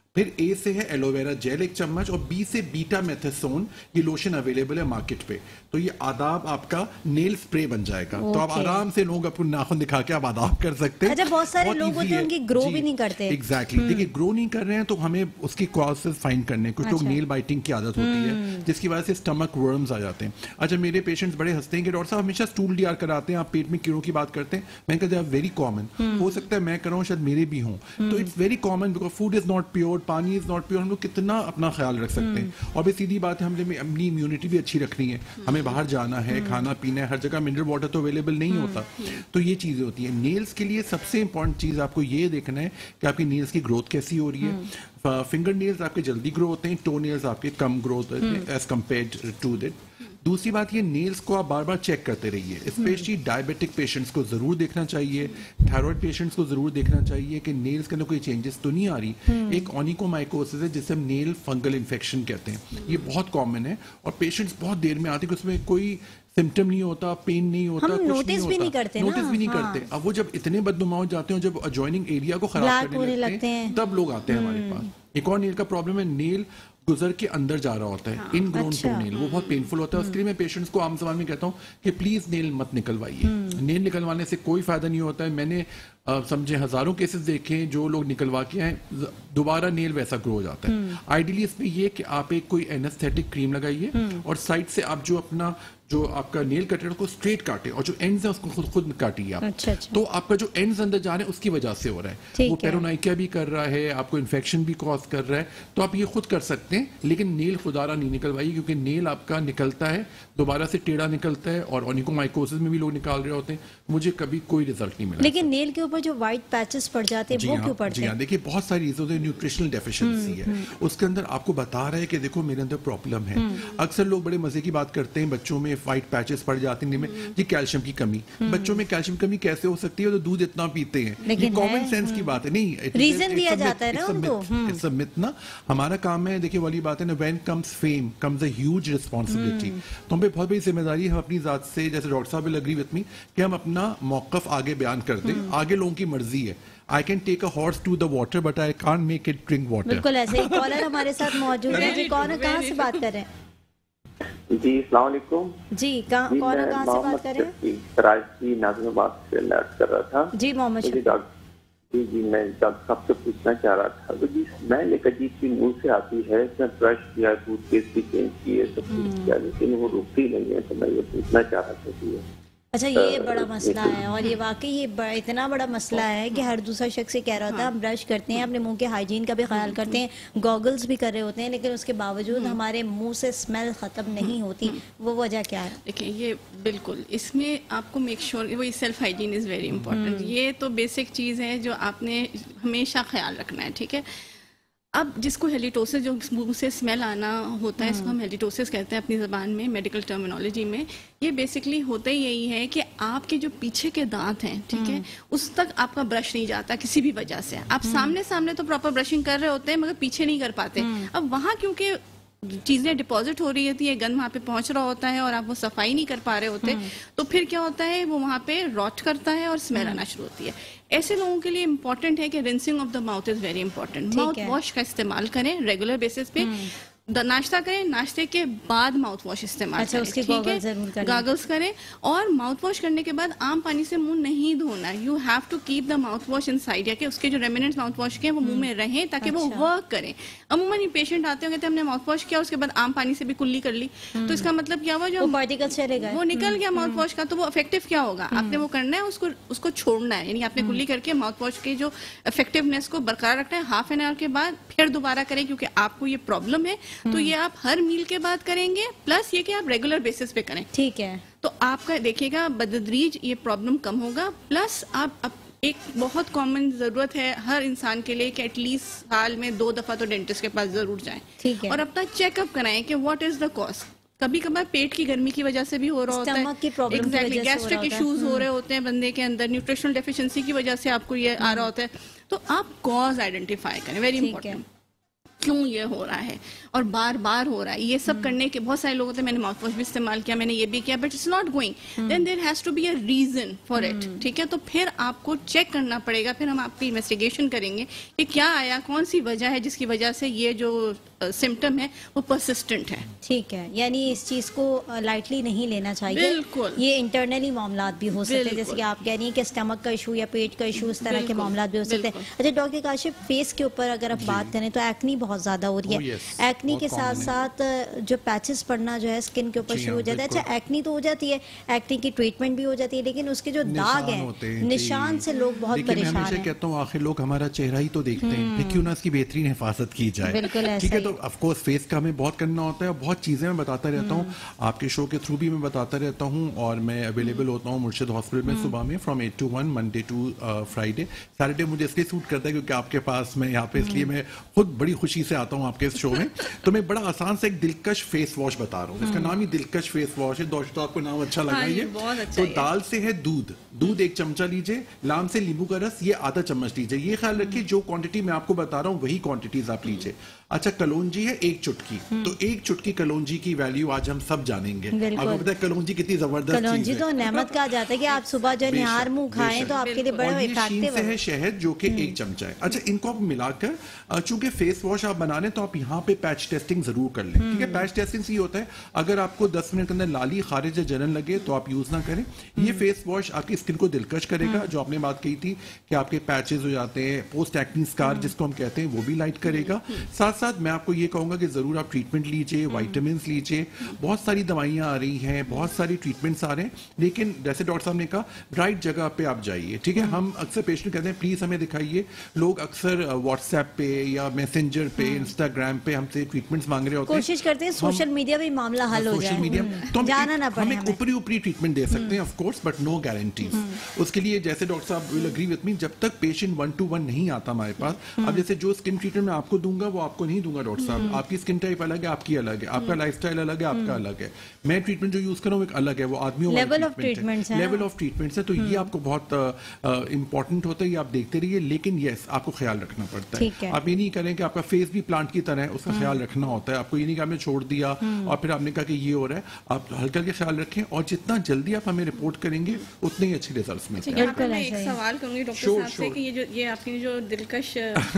फिर ए से है एलोवेरा जेल एक चम्मच, और बी से बीटा मेथेसोन, ये लोशन अवेलेबल है मार्केट पे। तो ये आदाब आपका नेल स्प्रे बन जाएगा। okay. तो आप आराम से लोग अपने नाखून दिखा के आप आदाब कर सकते हैं। अच्छा, बहुत सारे लोग होते हैं उनकी ग्रो भी नहीं करते। एग्जैक्टली, देखिए ग्रो नहीं कर रहे हैं तो हमें उसकी कॉजेस फाइंड करने। कुछ लोग नेल बाइटिंग की आदत होती है जिसकी वजह से स्टमक वर्म्स आ जाते हैं। अच्छा, मेरे पेशेंट्स बड़े हंसते हैं कि डॉक्टर साहब हमेशा स्टूल डी आर कराते हैं, आप पेट में कीड़ों की बात करते हैं। मैं कहते हैं वेरी कॉमन, हो सकता है मैं कराऊं, शायद मेरे भी हों। तो it's very common because food is not pure, pani is not pure. हम लोग कितना अपना ख्याल रख सकते हैं। और भी सीधी बात है, हमने अपनी इम्यूनिटी भी अच्छी रखनी है, हमें बाहर जाना है, खाना पीना है, हर जगह मिनरल वाटर तो अवेलेबल नहीं होता। तो ये चीजें होती हैं। नेल्स के लिए सबसे इंपॉर्टेंट चीज आपको ये देखना है कि आपकी नेल्स की ग्रोथ कैसी हो रही है। फिंगर नेल्स आपके जल्दी ग्रो होते हैं, टो नेल्स आपके कम ग्रोथ होते हैं एज कम्पेयर्ड टू दैट। दूसरी बात, ये नेल्स को आप बार बार चेक करते रहिए। स्पेशली डायबिटिक पेशेंट्स को जरूर देखना चाहिए, थायराइड पेशेंट्स को जरूर देखना चाहिए कि नेल्स के अंदर कोई चेंजेस तो नहीं आ रही। एक ओनिकोमाइकोसिस है जिसे हम नेल फंगल इन्फेक्शन कहते हैं, ये बहुत कॉमन है और पेशेंट्स बहुत देर में आते हैं कि उसमें कोई सिम्टम नहीं होता, पेन नहीं होता, हम कुछ नोटिस नहीं भी होता, नहीं करते नोटिस ना? भी नहीं हाँ। करते। अब वो जब इतने बदनुमा हो जाते हैं, जब अजॉइनिंग एरिया को खराब करने लगते, लगते हैं, तब लोग आते हैं हमारे पास। एक और नेल का प्रॉब्लम है, नेल गुजर के अंदर जा रहा होता है, हाँ, इन ग्रोन अच्छा, टो नेल, वो बहुत पेनफुल होता है। उसके लिए मैं पेशेंट्स को आम जबान में कहता हूँ कि प्लीज नेल मत निकलवाइए। नेल निकलवाने से कोई फायदा नहीं होता है। मैंने समझे हजारों केसेस देखे हैं जो लोग निकलवा के आए, दोबारा नेल वैसा ग्रो हो जाता है। आइडियली इसमें ये कि आप एक कोई एनेस्थेटिक क्रीम लगाइए और साइड से आप जो अपना जो आपका नेल कटर को स्ट्रेट काटे और जो एंड्स है उसको खुद खुद काटिए आप। अच्छा, अच्छा। तो आपका जो एंड्स अंदर जा रहे हैं उसकी वजह से हो रहा है, वो पेरोनाइकिया भी कर रहा है, आपको इन्फेक्शन भी कॉज कर रहा है। तो आप ये खुद कर सकते हैं, लेकिन नेल खुदारा नहीं निकलवाइए, क्योंकि नेल आपका निकलता है दोबारा से टेढ़ा निकलता है, और ओनिकोमाइकोसिस में भी लोग निकाल रहे होते हैं। मुझे कभी कोई रिजल्ट नहीं मिला। लेकिन नेल के ऊपर जो व्हाइट पैचेस पड़ जाते हैं वो क्यों पड़ते हैं? देखिए बहुत सारी चीजें, न्यूट्रिशनल डेफिशिएंसी है, उसके अंदर आपको बता रहा है कि देखो मेरे अंदर प्रॉब्लम है। अक्सर लोग बड़े मजे की बात करते हैं, बच्चों में व्हाइट पैचेस पड़ जाते हैं में जी कैल्शियम की कमी। बच्चों में कैल्शियम की कमी कैसे हो सकती है? तो दूध इतना पीते हैं, ये कॉमन सेंस की बात है। नहीं, रीजन दिया जाता है ना उनको। इट्स अ मिथ ना। हमारा काम है, देखिए वाली बात है ना, when comes fame comes a huge responsibility. तो हम पे बहुत बड़ी जिम्मेदारी है, हम अपनी जात से, जैसे डॉक्टर साहब विल एग्री विद मी, कि हम अपना मौकफ आगे बयान कर दें। आगे लोगों की मर्जी है। I can take a horse to the water, but I can't make it drink water. बिल्कुल ऐसे ही कॉलर हमारे साथ मौजूद है जी। कौन है, कहाँ से बात कर रहे हैं? जी अस्सलाम वालेकुम। जी कहाँ, कौन है, कहाँ से बात कर रहे हैं? कराची नाज़िमाबाद से लर्ज कर रहा था। जी मोहम्मद जी जी जी मैं डॉक्टर साहब से पूछना चाह रहा था, तो जी स्मेल एक अजीब सी मुंह से आती है, ब्रश किया, टूथपेस्ट भी चेंज किए, सब कुछ किया, लेकिन वो रुकती नहीं है। तो मैं ये पूछना चाह रहा था कि अच्छा, ये बड़ा मसला है, और ये वाकई ये बड़ा, इतना बड़ा मसला है कि हर दूसरा शख्स ये कह रहा होता है हम ब्रश करते हैं, अपने मुंह के हाइजीन का भी ख्याल करते हैं, गॉगल्स भी कर रहे होते हैं, लेकिन उसके बावजूद हमारे मुंह से स्मेल ख़त्म नहीं होती। वो वजह क्या है? देखिए ये बिल्कुल, इसमें आपको मेक श्योर वो self hygiene is very important. ये तो बेसिक चीज़ है जो आपने हमेशा ख्याल रखना है, ठीक है। अब जिसको हेलिटोसिस, जो मुंह से स्मेल आना होता है, इसको हम हेलिटोसिस कहते हैं अपनी ज़बान में, मेडिकल टर्मिनोलॉजी में। ये बेसिकली होता ही यही है कि आपके जो पीछे के दांत हैं, ठीक है, उस तक आपका ब्रश नहीं जाता किसी भी वजह से। आप सामने सामने तो प्रॉपर ब्रशिंग कर रहे होते हैं, मगर पीछे नहीं कर पाते। अब वहाँ क्योंकि चीज़ें डिपॉजिट हो रही होती है, गंद वहाँ पे पहुँच रहा होता है और आप वो सफाई नहीं कर पा रहे होते, तो फिर क्या होता है, वो वहाँ पे रॉट करता है और स्मेल आना शुरू होती है। ऐसे लोगों के लिए इंपॉर्टेंट है कि rinsing of the mouth is very important. Mouth wash का इस्तेमाल करें रेगुलर बेसिस पे। नाश्ता करें, नाश्ते के बाद माउथ वॉश इस्तेमाल अच्छा, करें, ठीक है, गागल्स करें। और माउथ वॉश करने के बाद आम पानी से मुंह नहीं धोना। You have to keep the mouth wash inside, या कि उसके जो रेमिनेंट्स माउथ वॉश के हैं वो मुंह में रहें, ताकि अच्छा। वो वर्क करें। अमूमन ये पेशेंट आते होंगे, हमने माउथ वॉश किया, उसके बाद आम पानी से भी कुल्ली कर ली, तो इसका मतलब क्या हुआ, जो पार्टिकल चले गए, वो निकल गया माउथ वॉश का, तो वो इफेक्टिव क्या होगा? आपने वो करना है, उसको उसको छोड़ना है, यानी आपने कुल्ली करके माउथ वॉश के जो इफेक्टिवनेस को बरकरार रखना है। हाफ एन आवर के बाद फिर दोबारा करें, क्योंकि आपको ये प्रॉब्लम है। तो ये आप हर मील के बाद करेंगे, प्लस ये कि आप रेगुलर बेसिस पे करें, ठीक है। तो आपका देखिएगा बदतदरीज ये प्रॉब्लम कम होगा। प्लस आप, आप एक बहुत कॉमन जरूरत है हर इंसान के लिए कि एटलीस्ट साल में दो दफा तो डेंटिस्ट के पास जरूर जाएं, ठीक है, और अपना चेकअप कराएं कि व्हाट इज द कॉज। कभी कभार पेट की गर्मी की वजह से भी हो रहा होता है, एग्जैक्टली गैस्ट्रिक इश्यूज हो रहे होते हैं बंदे के अंदर, न्यूट्रिशनल डेफिशिएंसी की वजह से आपको ये आ रहा होता है। तो आप कॉज आइडेंटिफाई करें, वेरी इंपॉर्टेंट। क्यों ये हो रहा है और बार बार हो रहा है। ये सब करने के बहुत सारे लोग होते हैं, मैंने माउथ वॉश भी इस्तेमाल किया, मैंने ये भी किया, but it's not going, then there has to be a reason for it. ठीक है, तो फिर आपको चेक करना पड़ेगा, फिर हम आपकी इन्वेस्टिगेशन करेंगे कि क्या आया, कौन सी वजह है जिसकी वजह से ये जो सिम्टम uh, है वो परसिस्टेंट है। ठीक है, यानी इस चीज को लाइटली नहीं लेना चाहिए। बिल्कुल, ये इंटरनली मामला भी हो सकते हैं, जैसे कि आप कह रही हैं कि स्टमक का इशू या पेट का इशू, इस तरह के मामला भी हो सकते हैं। अच्छा डॉक्टर काशिफ, फेस के ऊपर अगर आप बात करें तो एक्नी बहुत ज्यादा हो रही है। एक्नी के साथ साथ जो पैचेस पड़ना जो है स्किन के ऊपर शुरू हो जाता है। अच्छा एक्नी तो हो जाती है, एक्नी की ट्रीटमेंट भी हो जाती है, लेकिन उसके जो दाग हैं, निशान से लोग बहुत परेशान हैं। मैं कहता हूँ आखिर लोग हमारा चेहरा ही तो देखते हैं, क्यों ना इसकी बेहतरीन हिफाजत की जाए। ठीक है, तो ऑफ कोर्स फेस का हमें बहुत करना होता है, बहुत चीजें मैं बताता रहता हूँ, आपके शो के थ्रू भी मैं बताता रहता हूँ, और मैं अवेलेबल होता हूँ मुर्शिद हॉस्पिटल में सुबह में from eight to one, Monday to Friday. Saturday मुझे इसलिए सूट करता है क्योंकि आपके पास मैं यहाँ पे, इसलिए मैं खुद बड़ी खुशी से आता हूँ आपके इस शो में। तो मैं बड़ा आसान से एक दिलकश फेस वॉश बता रहा हूँ, इसका नाम ही दिलकश फेस वॉश है। दोस्तों आपको नाम अच्छा लगा ये? तो दाल से है दूध, दूध एक चमचा लीजिए, लाम से नींबू का रस ये आधा चम्मच लीजिए। ये ख्याल रखिए जो क्वांटिटी मैं आपको बता रहा हूँ वही क्वांटिटीज आप लीजिए। अच्छा कलौंजी है एक चुटकी, तो एक चुटकी कलौंजी की वैल्यू आज हम सब जानेंगे। आपको पता है कलौंजी कितनी जबरदस्त कलौंजी तो नेमत कहा जाता है कि आप सुबह जो निहार मुंह खाएं तो आपके लिए बड़ा इफेक्टिव है। शहद जो कि एक चमचा है। अच्छा इनको आप मिलाकर, चूंकि फेस वॉश आप बना रहे तो आप यहाँ पे पैच टेस्टिंग जरूर कर लें। ठीक है, पैच टेस्टिंग से ये होता है अगर आपको दस मिनट के अंदर लाली खारिज या जलन लगे तो आप यूज ना करें। ये फेस वॉश आपकी स्किन को दिलकश करेगा, जो आपने बात कही थी कि आपके पैचेस हो जाते हैं, पोस्ट एक्नी स्कार जिसको हम कहते हैं, वो भी लाइट करेगा। साथ साथ मैं आपको ये कहूंगा कि जरूर आप ट्रीटमेंट लीजिए, वाइटामिन लीजिए, बहुत सारी दवाइयां आ रही हैं, बहुत सारी ट्रीटमेंट्स आ रहे हैं, लेकिन जैसे डॉक्टर साहब ने कहा राइट जगह पे आप जाइए। ठीक है, हम अक्सर पेशेंट कहते हैं प्लीज हमें दिखाइए, लोग अक्सर व्हाट्सएप पे या मैसेंजर पे, इंस्टाग्राम पे हमसे ट्रीटमेंट्स मांग रहे होते हैं, कोशिश करते हैं सोशल मीडिया पे मामला हल हो जाए, सोशल मीडिया तो जाना ना पड़े, हम एक ऊपरी ऊपरी ट्रीटमेंट दे सकते हैं of course, but no guarantees. उसके लिए जैसे डॉक्टर साहब विल एग्री विद मी, जब तक पेशेंट वन टू वन नहीं आता हमारे पास, अब जैसे जो स्किन ट्रीटमेंट मैं आपको दूंगा वो आपको नहीं दूंगा डॉक्टर साहब, आपकी स्किन टाइप अलग है, आपकी अलग है, आपका लाइफस्टाइल अलग है, आपका अलग है, मैं ट्रीटमेंट जो यूज कर रहा हूँ एक अलग है, वो आदमियों लेवल ऑफ ट्रीटमेंट है, लेवल ऑफ ट्रीटमेंट्स है। तो ये आपको बहुत इंपॉर्टेंट होता है, ये आप देखते रहिए, लेकिन यस आपको ख्याल रखना पड़ता है। आप ये नहीं करें कि आपका फेस भी प्लांट की तरह है, उसका ख्याल रखना होता है। आपको ये नहीं कि आपने छोड़ दिया और फिर आपने कहा कि ये हो रहा है, आप हल्का के ख्याल रखें, और जितना जल्दी आप हमें रिपोर्ट करेंगे उतने ही अच्छे रिजल्ट्स मिलते हैं। मैं एक सवाल करूंगी डॉक्टर साहब से कि ये जो ये आपकी जो दिलकश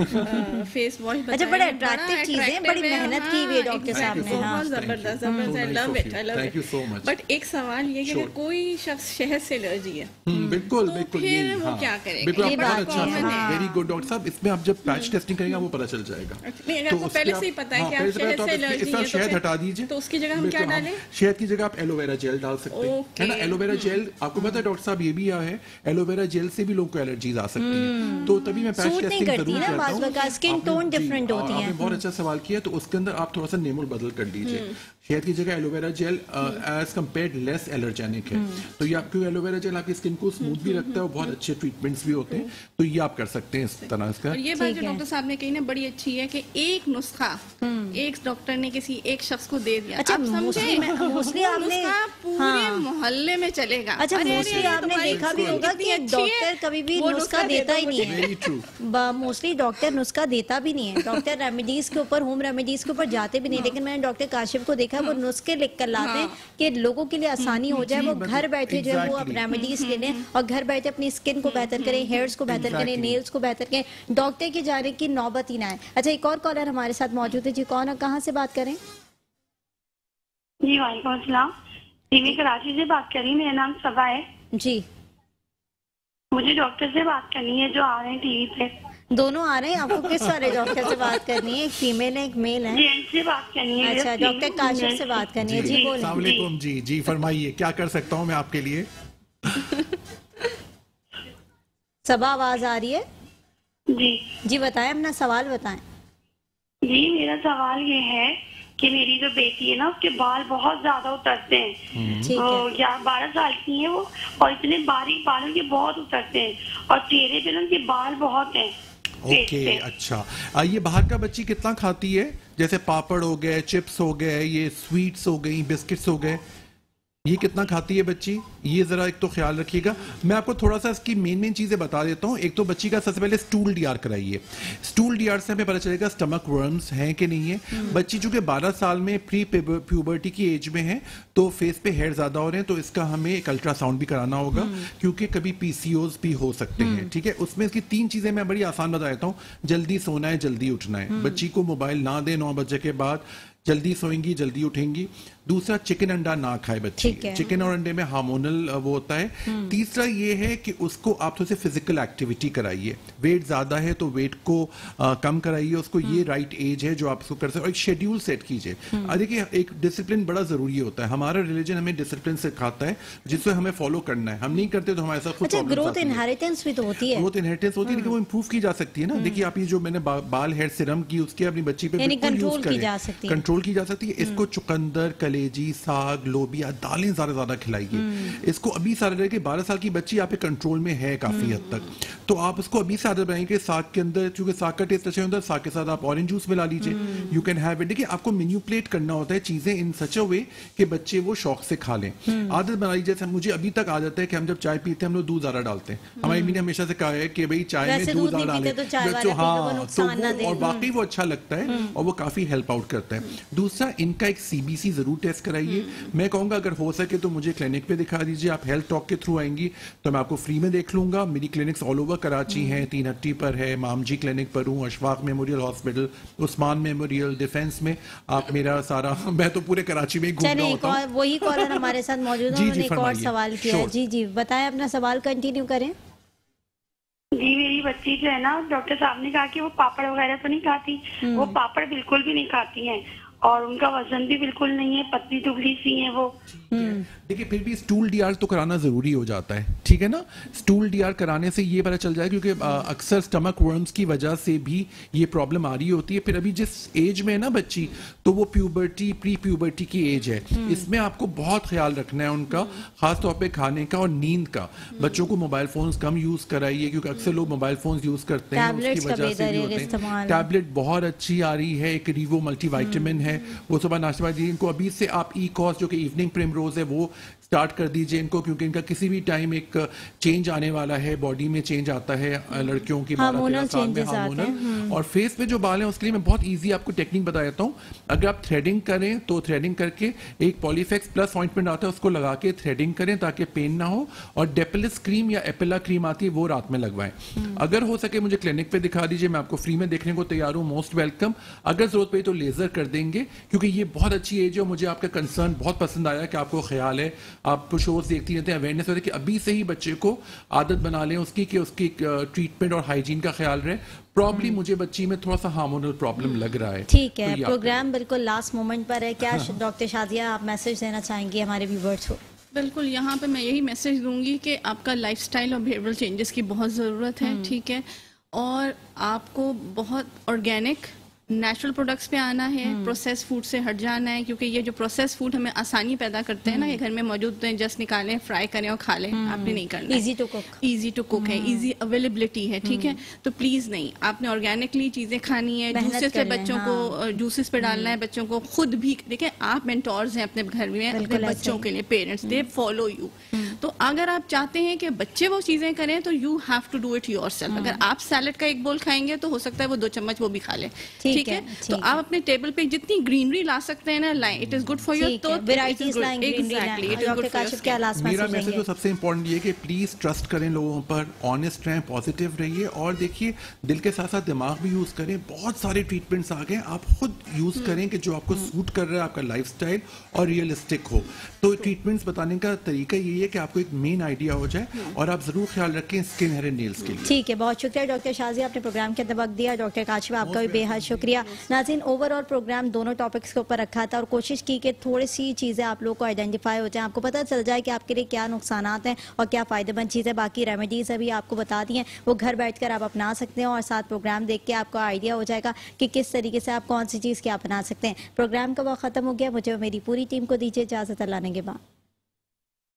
फेस वॉश बताया, अच्छा बड़ा अट्रैक्टिव चीज है, बड़ी मेहनत की हुई है डॉक्टर साहब ने, बहुत जबरदस्त जबरदस्त, I love it, I love it, thank you so much. But एक सवाल ये कि अगर कोई शख्स शहद से एलर्जी है, बिल्कुल बिल्कुल, फिर वो क्या करेगा? बिल्कुल बहुत अच्छा है, वेरी गुड डॉक्टर साहब। इसमें आप जब पैच टेस्टिंग करेंगे वो पता चल जाएगा। तो पहले से ही पता है कि आप शहद से एलर्जी है, शहद हटा दीजिए, तो उसकी जगह हम क्या डालें? शहद की जगह आप एलोवेरा जेल डाल सकते हैं, है ना। एलोवेरा जेल आपको पता है डॉक्टर साहब ये भी आया है, एलोवेरा जेल से भी लोगों को एलर्जीज आ सकती है, तो तभी मैं पैच टेस्टिंग जरूर करता हूं। स्किन टोन डिफरेंट होती है। आपने बहुत अच्छा सवाल किया, तो उसके अंदर आप थोड़ा सा नेमोल बदल कर लीजिए। शहद की जगह aloe vera gel as compared less allergenic है, तो ये आपको एलोवेरा जेल आपकी स्किन को स्मूथ भी रखता है और बहुत अच्छे ट्रीटमेंट्स भी होते हैं, तो ये आप कर सकते हैं इस तरह का। और ये बात जो डॉक्टर साहब ने कही ना बड़ी अच्छी है कि एक नुस्खा एक डॉक्टर ने किसी एक शख्स को दे दिया, अच्छा मोस्टली मोस्टली आपने पूरे मोहल्ले में चलेगा। अच्छा मोस्टली आपने देखा भी होगा कि डॉक्टर कभी भी नुस्खा देता ही नहीं है, मोस्टली डॉक्टर नुस्खा देता भी नहीं है, डॉक्टर रेमेडीज के ऊपर, होम रेमेडीज के ऊपर जाते भी नहीं, लेकिन मैंने डॉक्टर काशिफ को देखा वो नुस्खे लिख कर लाते हैं कि लोगों के लिए आसानी हो जाए, वो घर बैठे जो है वो अब रेमेडीज ले लें और घर बैठे अपनी स्किन को बेहतर करें, हेयर्स को बेहतर करें, नेल्स को बेहतर करें, डॉक्टर के जाने की नौबत ही ना है। अच्छा एक और कॉलर हमारे साथ मौजूद है जी, कौन और कहाँ से बात करें? जी वालेकुम अस्सलाम, टीवी कराची से बात कर रही, मेरा नाम सबा है जी। मुझे डॉक्टर से बात करनी है जो आ रहे हैं टीवी पे। दोनों आ रहे हैं, आपको किस वाले डॉक्टर से बात करनी है? एक फीमेल है एक मेल है? जेंट्स से बात करनी है। अच्छा डॉक्टर काशिफ से बात करनी है, जी बोलिए। अस्सलाम वालेकुम जी, जी फरमाइए क्या कर सकता हूँ मैं आपके लिए? सबा आवाज आ रही है जी? जी बताएं अपना सवाल बताएं। जी मेरा सवाल ये है कि मेरी जो बेटी है ना उसके बाल बहुत ज्यादा उतरते हैं, तो या बारह साल की है वो, और इतने बारीक बाल उनके बहुत उतरते हैं और चेहरे पे ना उनके बाल बहुत हैं। ओके okay, अच्छा आ, ये बाहर का बच्ची कितना खाती है? जैसे पापड़ हो गए, चिप्स हो गए, ये स्वीट्स हो गई, बिस्किट्स हो गए? ये कितना खाती है बच्ची, ये जरा एक तो ख्याल रखिएगा। मैं आपको थोड़ा सा इसकी मेन मेन चीजें बता देता हूँ। एक तो बच्ची का सबसे पहले स्टूल डीआर कराइए। स्टूल डीआर से हमें पता चलेगा स्टमक वर्म्स हैं कि नहीं है। बच्ची चूंकि बारह साल में प्री प्यूबर्टी की एज में है तो फेस पे हेयर ज्यादा हो रहे हैं, तो इसका हमें एक अल्ट्रासाउंड भी कराना होगा क्योंकि कभी पीसीओज भी हो सकते हैं। ठीक है, उसमें इसकी तीन चीजें मैं बड़ी आसान बता देता हूँ। जल्दी सोना है, जल्दी उठना है। बच्ची को मोबाइल ना दे नौ बजे के बाद, जल्दी सोएंगी जल्दी उठेंगी। दूसरा, चिकन अंडा ना खाए बच्ची। चिकन और अंडे में हार्मोनल वो होता है। तीसरा ये है कि उसको आप थोड़ी सी फिजिकल एक्टिविटी कराइए। वेट ज्यादा है तो वेट को आ, कम कराइए उसको। ये राइट एज है जो आप उसको कर सकते। और एक शेड्यूल सेट कीजिए। देखिए, एक डिसिप्लिन बड़ा जरूरी होता है। हमारा रिलीजन हमें डिसिप्लिन सिखाता है जिसको हमें फॉलो करना है। हम नहीं करते तो हमारे साथ खुद अच्छा, ग्रोथ इनहेरिटेंस भी तो होती है। ग्रोथ इनहेरिटेंस होती है लेकिन वो इंप्रूव की जा सकती है ना। देखिए, आप ये जो मैंने बाल हेयर सिरम की उसके अपनी बच्ची पे कंट्रोल की जा सकती है। कंट्रोल की जा सकती है। इसको चुकंदर, कलेजी, साग, लोबिया, दालें ज्यादा ज्यादा खिलाइए। इसको अभी सारे रहे कि बारह साल की बच्ची आप कंट्रोल में है काफी हद तक, तो आप उसको अभी से आदत बनाएंगे। साग के अंदर चूंकि साग का टेस्ट अच्छा होता है, साग के साथ आप ऑरेंज जूस मिला लीजिए। You can have it. देखिए, आपको मेन्यूप्लेट करना होता है चीजें इन सच अ वे कि बच्चे वो शौक से खा लें। आदत बना लीजिए। जैसे मुझे अभी तक आदत है कि हम जब चाय पीते हैं हम लोग दूध ज्यादा डालते हैं। हमारी मम्मी ने हमेशा से कहा है कि भाई चाय में दूध ज्यादा डालें बच्चों। हाँ, तो और वाकई वो अच्छा लगता है और वो काफी हेल्प आउट करता है। दूसरा, इनका एक सीबीसी जरूर टेस्ट कराइए। मैं कहूंगा अगर हो सके तो मुझे क्लिनिक पे दिखा दीजिए। आप हेल्थ टॉक के थ्रू आएंगी तो मैं आपको फ्री में देख लूंगा। मेरी क्लिनिक्स ऑल ओवर कराची हैं। तीन हट्टी पर है, मामजी क्लिनिक पर हूँ, Ashfaq memorial hospital, Usman memorial, Defence में। आप मेरा सारा मैं तो पूरे कराची में घूम रहा होता हूं। वही कॉलर हमारे साथ मौजूद है, उन्होंने एक और सवाल किया। जी जी बताएं, अपना सवाल कंटिन्यू करें। जी, मेरी बच्ची जो है ना, डॉक्टर साहब ने कहा कि वो पापड़ वगैरह तो नहीं खाती। वो पापड़ बिल्कुल भी नहीं खाती हैं और उनका वजन भी बिल्कुल नहीं है, पतली दुबली सी है वो। देखिए, फिर भी स्टूल डीआर तो कराना जरूरी हो जाता है। ठीक है ना, स्टूल डीआर कराने से ये पता चल जाए क्योंकि अक्सर स्टमक वर्म्स की वजह से भी ये प्रॉब्लम आ रही होती है। फिर अभी जिस एज में है ना बच्ची, तो वो प्यूबर्टी, प्री प्यूबर्टी की एज है। इसमें आपको बहुत ख्याल रखना है उनका, खासतौर पे खाने का और नींद का। बच्चों को मोबाइल फोन्स कम यूज कराइए क्योंकि अक्सर लोग मोबाइल फोन्स यूज करते हैं, उसकी वजह से भी होते हैं। टैबलेट बहुत अच्छी आ रही है, एक रिवो मल्टीविटामिन है, वो सुबह नाश्ते बाद इनको अभी से आप ई कॉस जो कि इवनिंग प्रिमरोज है वो स्टार्ट कर दीजिए इनको, क्योंकि इनका किसी भी टाइम एक चेंज आने वाला है, बॉडी में चेंज आता है लड़कियों की हार्मोनल चेंजेस आते हैं। और फेस पे जो बाल हैं उसके लिए मैं बहुत इजी आपको टेक्निक बता देता हूँ। अगर आप थ्रेडिंग करें तो थ्रेडिंग करके एक पॉलीफेक्स प्लस ऑइंटमेंट आता है उसको लगा के थ्रेडिंग करें ताकि पेन ना हो। और डेपिलिस क्रीम या एपिला क्रीम आती है वो रात में लगवाएं। अगर हो सके मुझे क्लिनिक पे दिखा दीजिए, मैं आपको फ्री में देखने को तैयार हूँ, मोस्ट वेलकम। अगर जरूरत पड़ी तो लेजर कर देंगे क्योंकि ये बहुत अच्छी एज है। मुझे आपका कंसर्न बहुत पसंद आया कि आपको ख्याल है, आप शोज देखती रहते हैं, अवेयरनेस होती है कि अभी से ही बच्चे को आदत बना लें उसकी कि उसकी ट्रीटमेंट और हाइजीन का ख्याल रहे। प्रॉब्ली मुझे बच्ची में थोड़ा सा हार्मोनल प्रॉब्लम लग रहा है। ठीक है, तो प्रोग्राम बिल्कुल लास्ट मोमेंट पर है। क्या डॉक्टर शादिया आप मैसेज देना चाहेंगी हमारे व्यूअर्स को? बिल्कुल, यहाँ पे मैं यही मैसेज दूंगी कि आपका लाइफस्टाइल और बिहेवियरल चेंजेस की बहुत ज़रूरत है। ठीक है, और आपको बहुत ऑर्गेनिक नेचुरल प्रोडक्ट्स पे आना है, प्रोसेस फूड से हट जाना है क्योंकि ये जो प्रोसेस फूड हमें आसानी पैदा करते हैं ना, ये घर में मौजूद हैं, जस्ट निकालें, फ्राई करें और खा लें। आपने नहीं करना, easy to cook, easy to cook है, इजी अवेलेबिलिटी है। ठीक है, तो प्लीज नहीं, आपने ऑर्गेनिकली चीजें खानी है। जूसेस पे बच्चों को जूसेस पे डालना है, बच्चों को खुद भी देखिए, आप मेंटोर्स हैं अपने घर में अपने बच्चों के लिए, पेरेंट्स दे फॉलो यू। तो अगर आप चाहते हैं कि बच्चे वो चीजें करें तो you have to do it yourself. अगर आप सैलेड का एक बोल खाएंगे तो हो सकता है वो दो चम्मच वो भी खा ले। ठीक है, तो आप अपने टेबल पे जितनी ग्रीनरी ला सकते हैं ना लाएं, it is good for your तो वैरायटीज लाएं, exactly it is good for your. क्या लास्ट मैसेज? मेरा मैसेज तो सबसे इंपॉर्टेंट ये है कि प्लीज ट्रस्ट करें लोगों पर, ऑनेस्ट रहें, पॉजिटिव रहिए और देखिए दिल के साथ साथ दिमाग भी यूज करें। बहुत सारे ट्रीटमेंट्स आ गए, आप खुद यूज करें कि जो आपको सूट कर रहा है, आपका लाइफस्टाइल और रियलिस्टिक हो। तो ट्रीटमेंट्स बताने का तरीका यही है कि आपको एक मेन आइडिया हो जाए और आप जरूर ख्याल रखें स्किन हेयर एंड नेल्स के लिए। ठीक है, बहुत शुक्रिया डॉक्टर शाजिया, आपने प्रोग्राम के अंदर वक्त दिया। डॉक्टर काशिफ आपका भी बेहद शुक्रिया। नाज़रीन, ओवरऑल प्रोग्राम दोनों टॉपिक्स के ऊपर रखा था और कोशिश की कि थोड़ी सी चीज़ें आप लोग को आइडेंटिफाई हो जाए, आपको पता चल जाए कि आपके लिए क्या नुकसान हैं और क्या फ़ायदेमंद चीज़ें। बाकी रेमेडीज़ अभी आपको बता दी हैं, वो घर बैठकर आप अपना सकते हैं और साथ प्रोग्राम देख के आपको आइडिया हो जाएगा कि किस तरीके से आप कौन सी चीज़ क्या अपना सकते हैं। प्रोग्राम का वक्त ख़त्म हो गया, मुझे मेरी पूरी टीम को दीजिए इजाज़त, अल्लाह ने के बाद।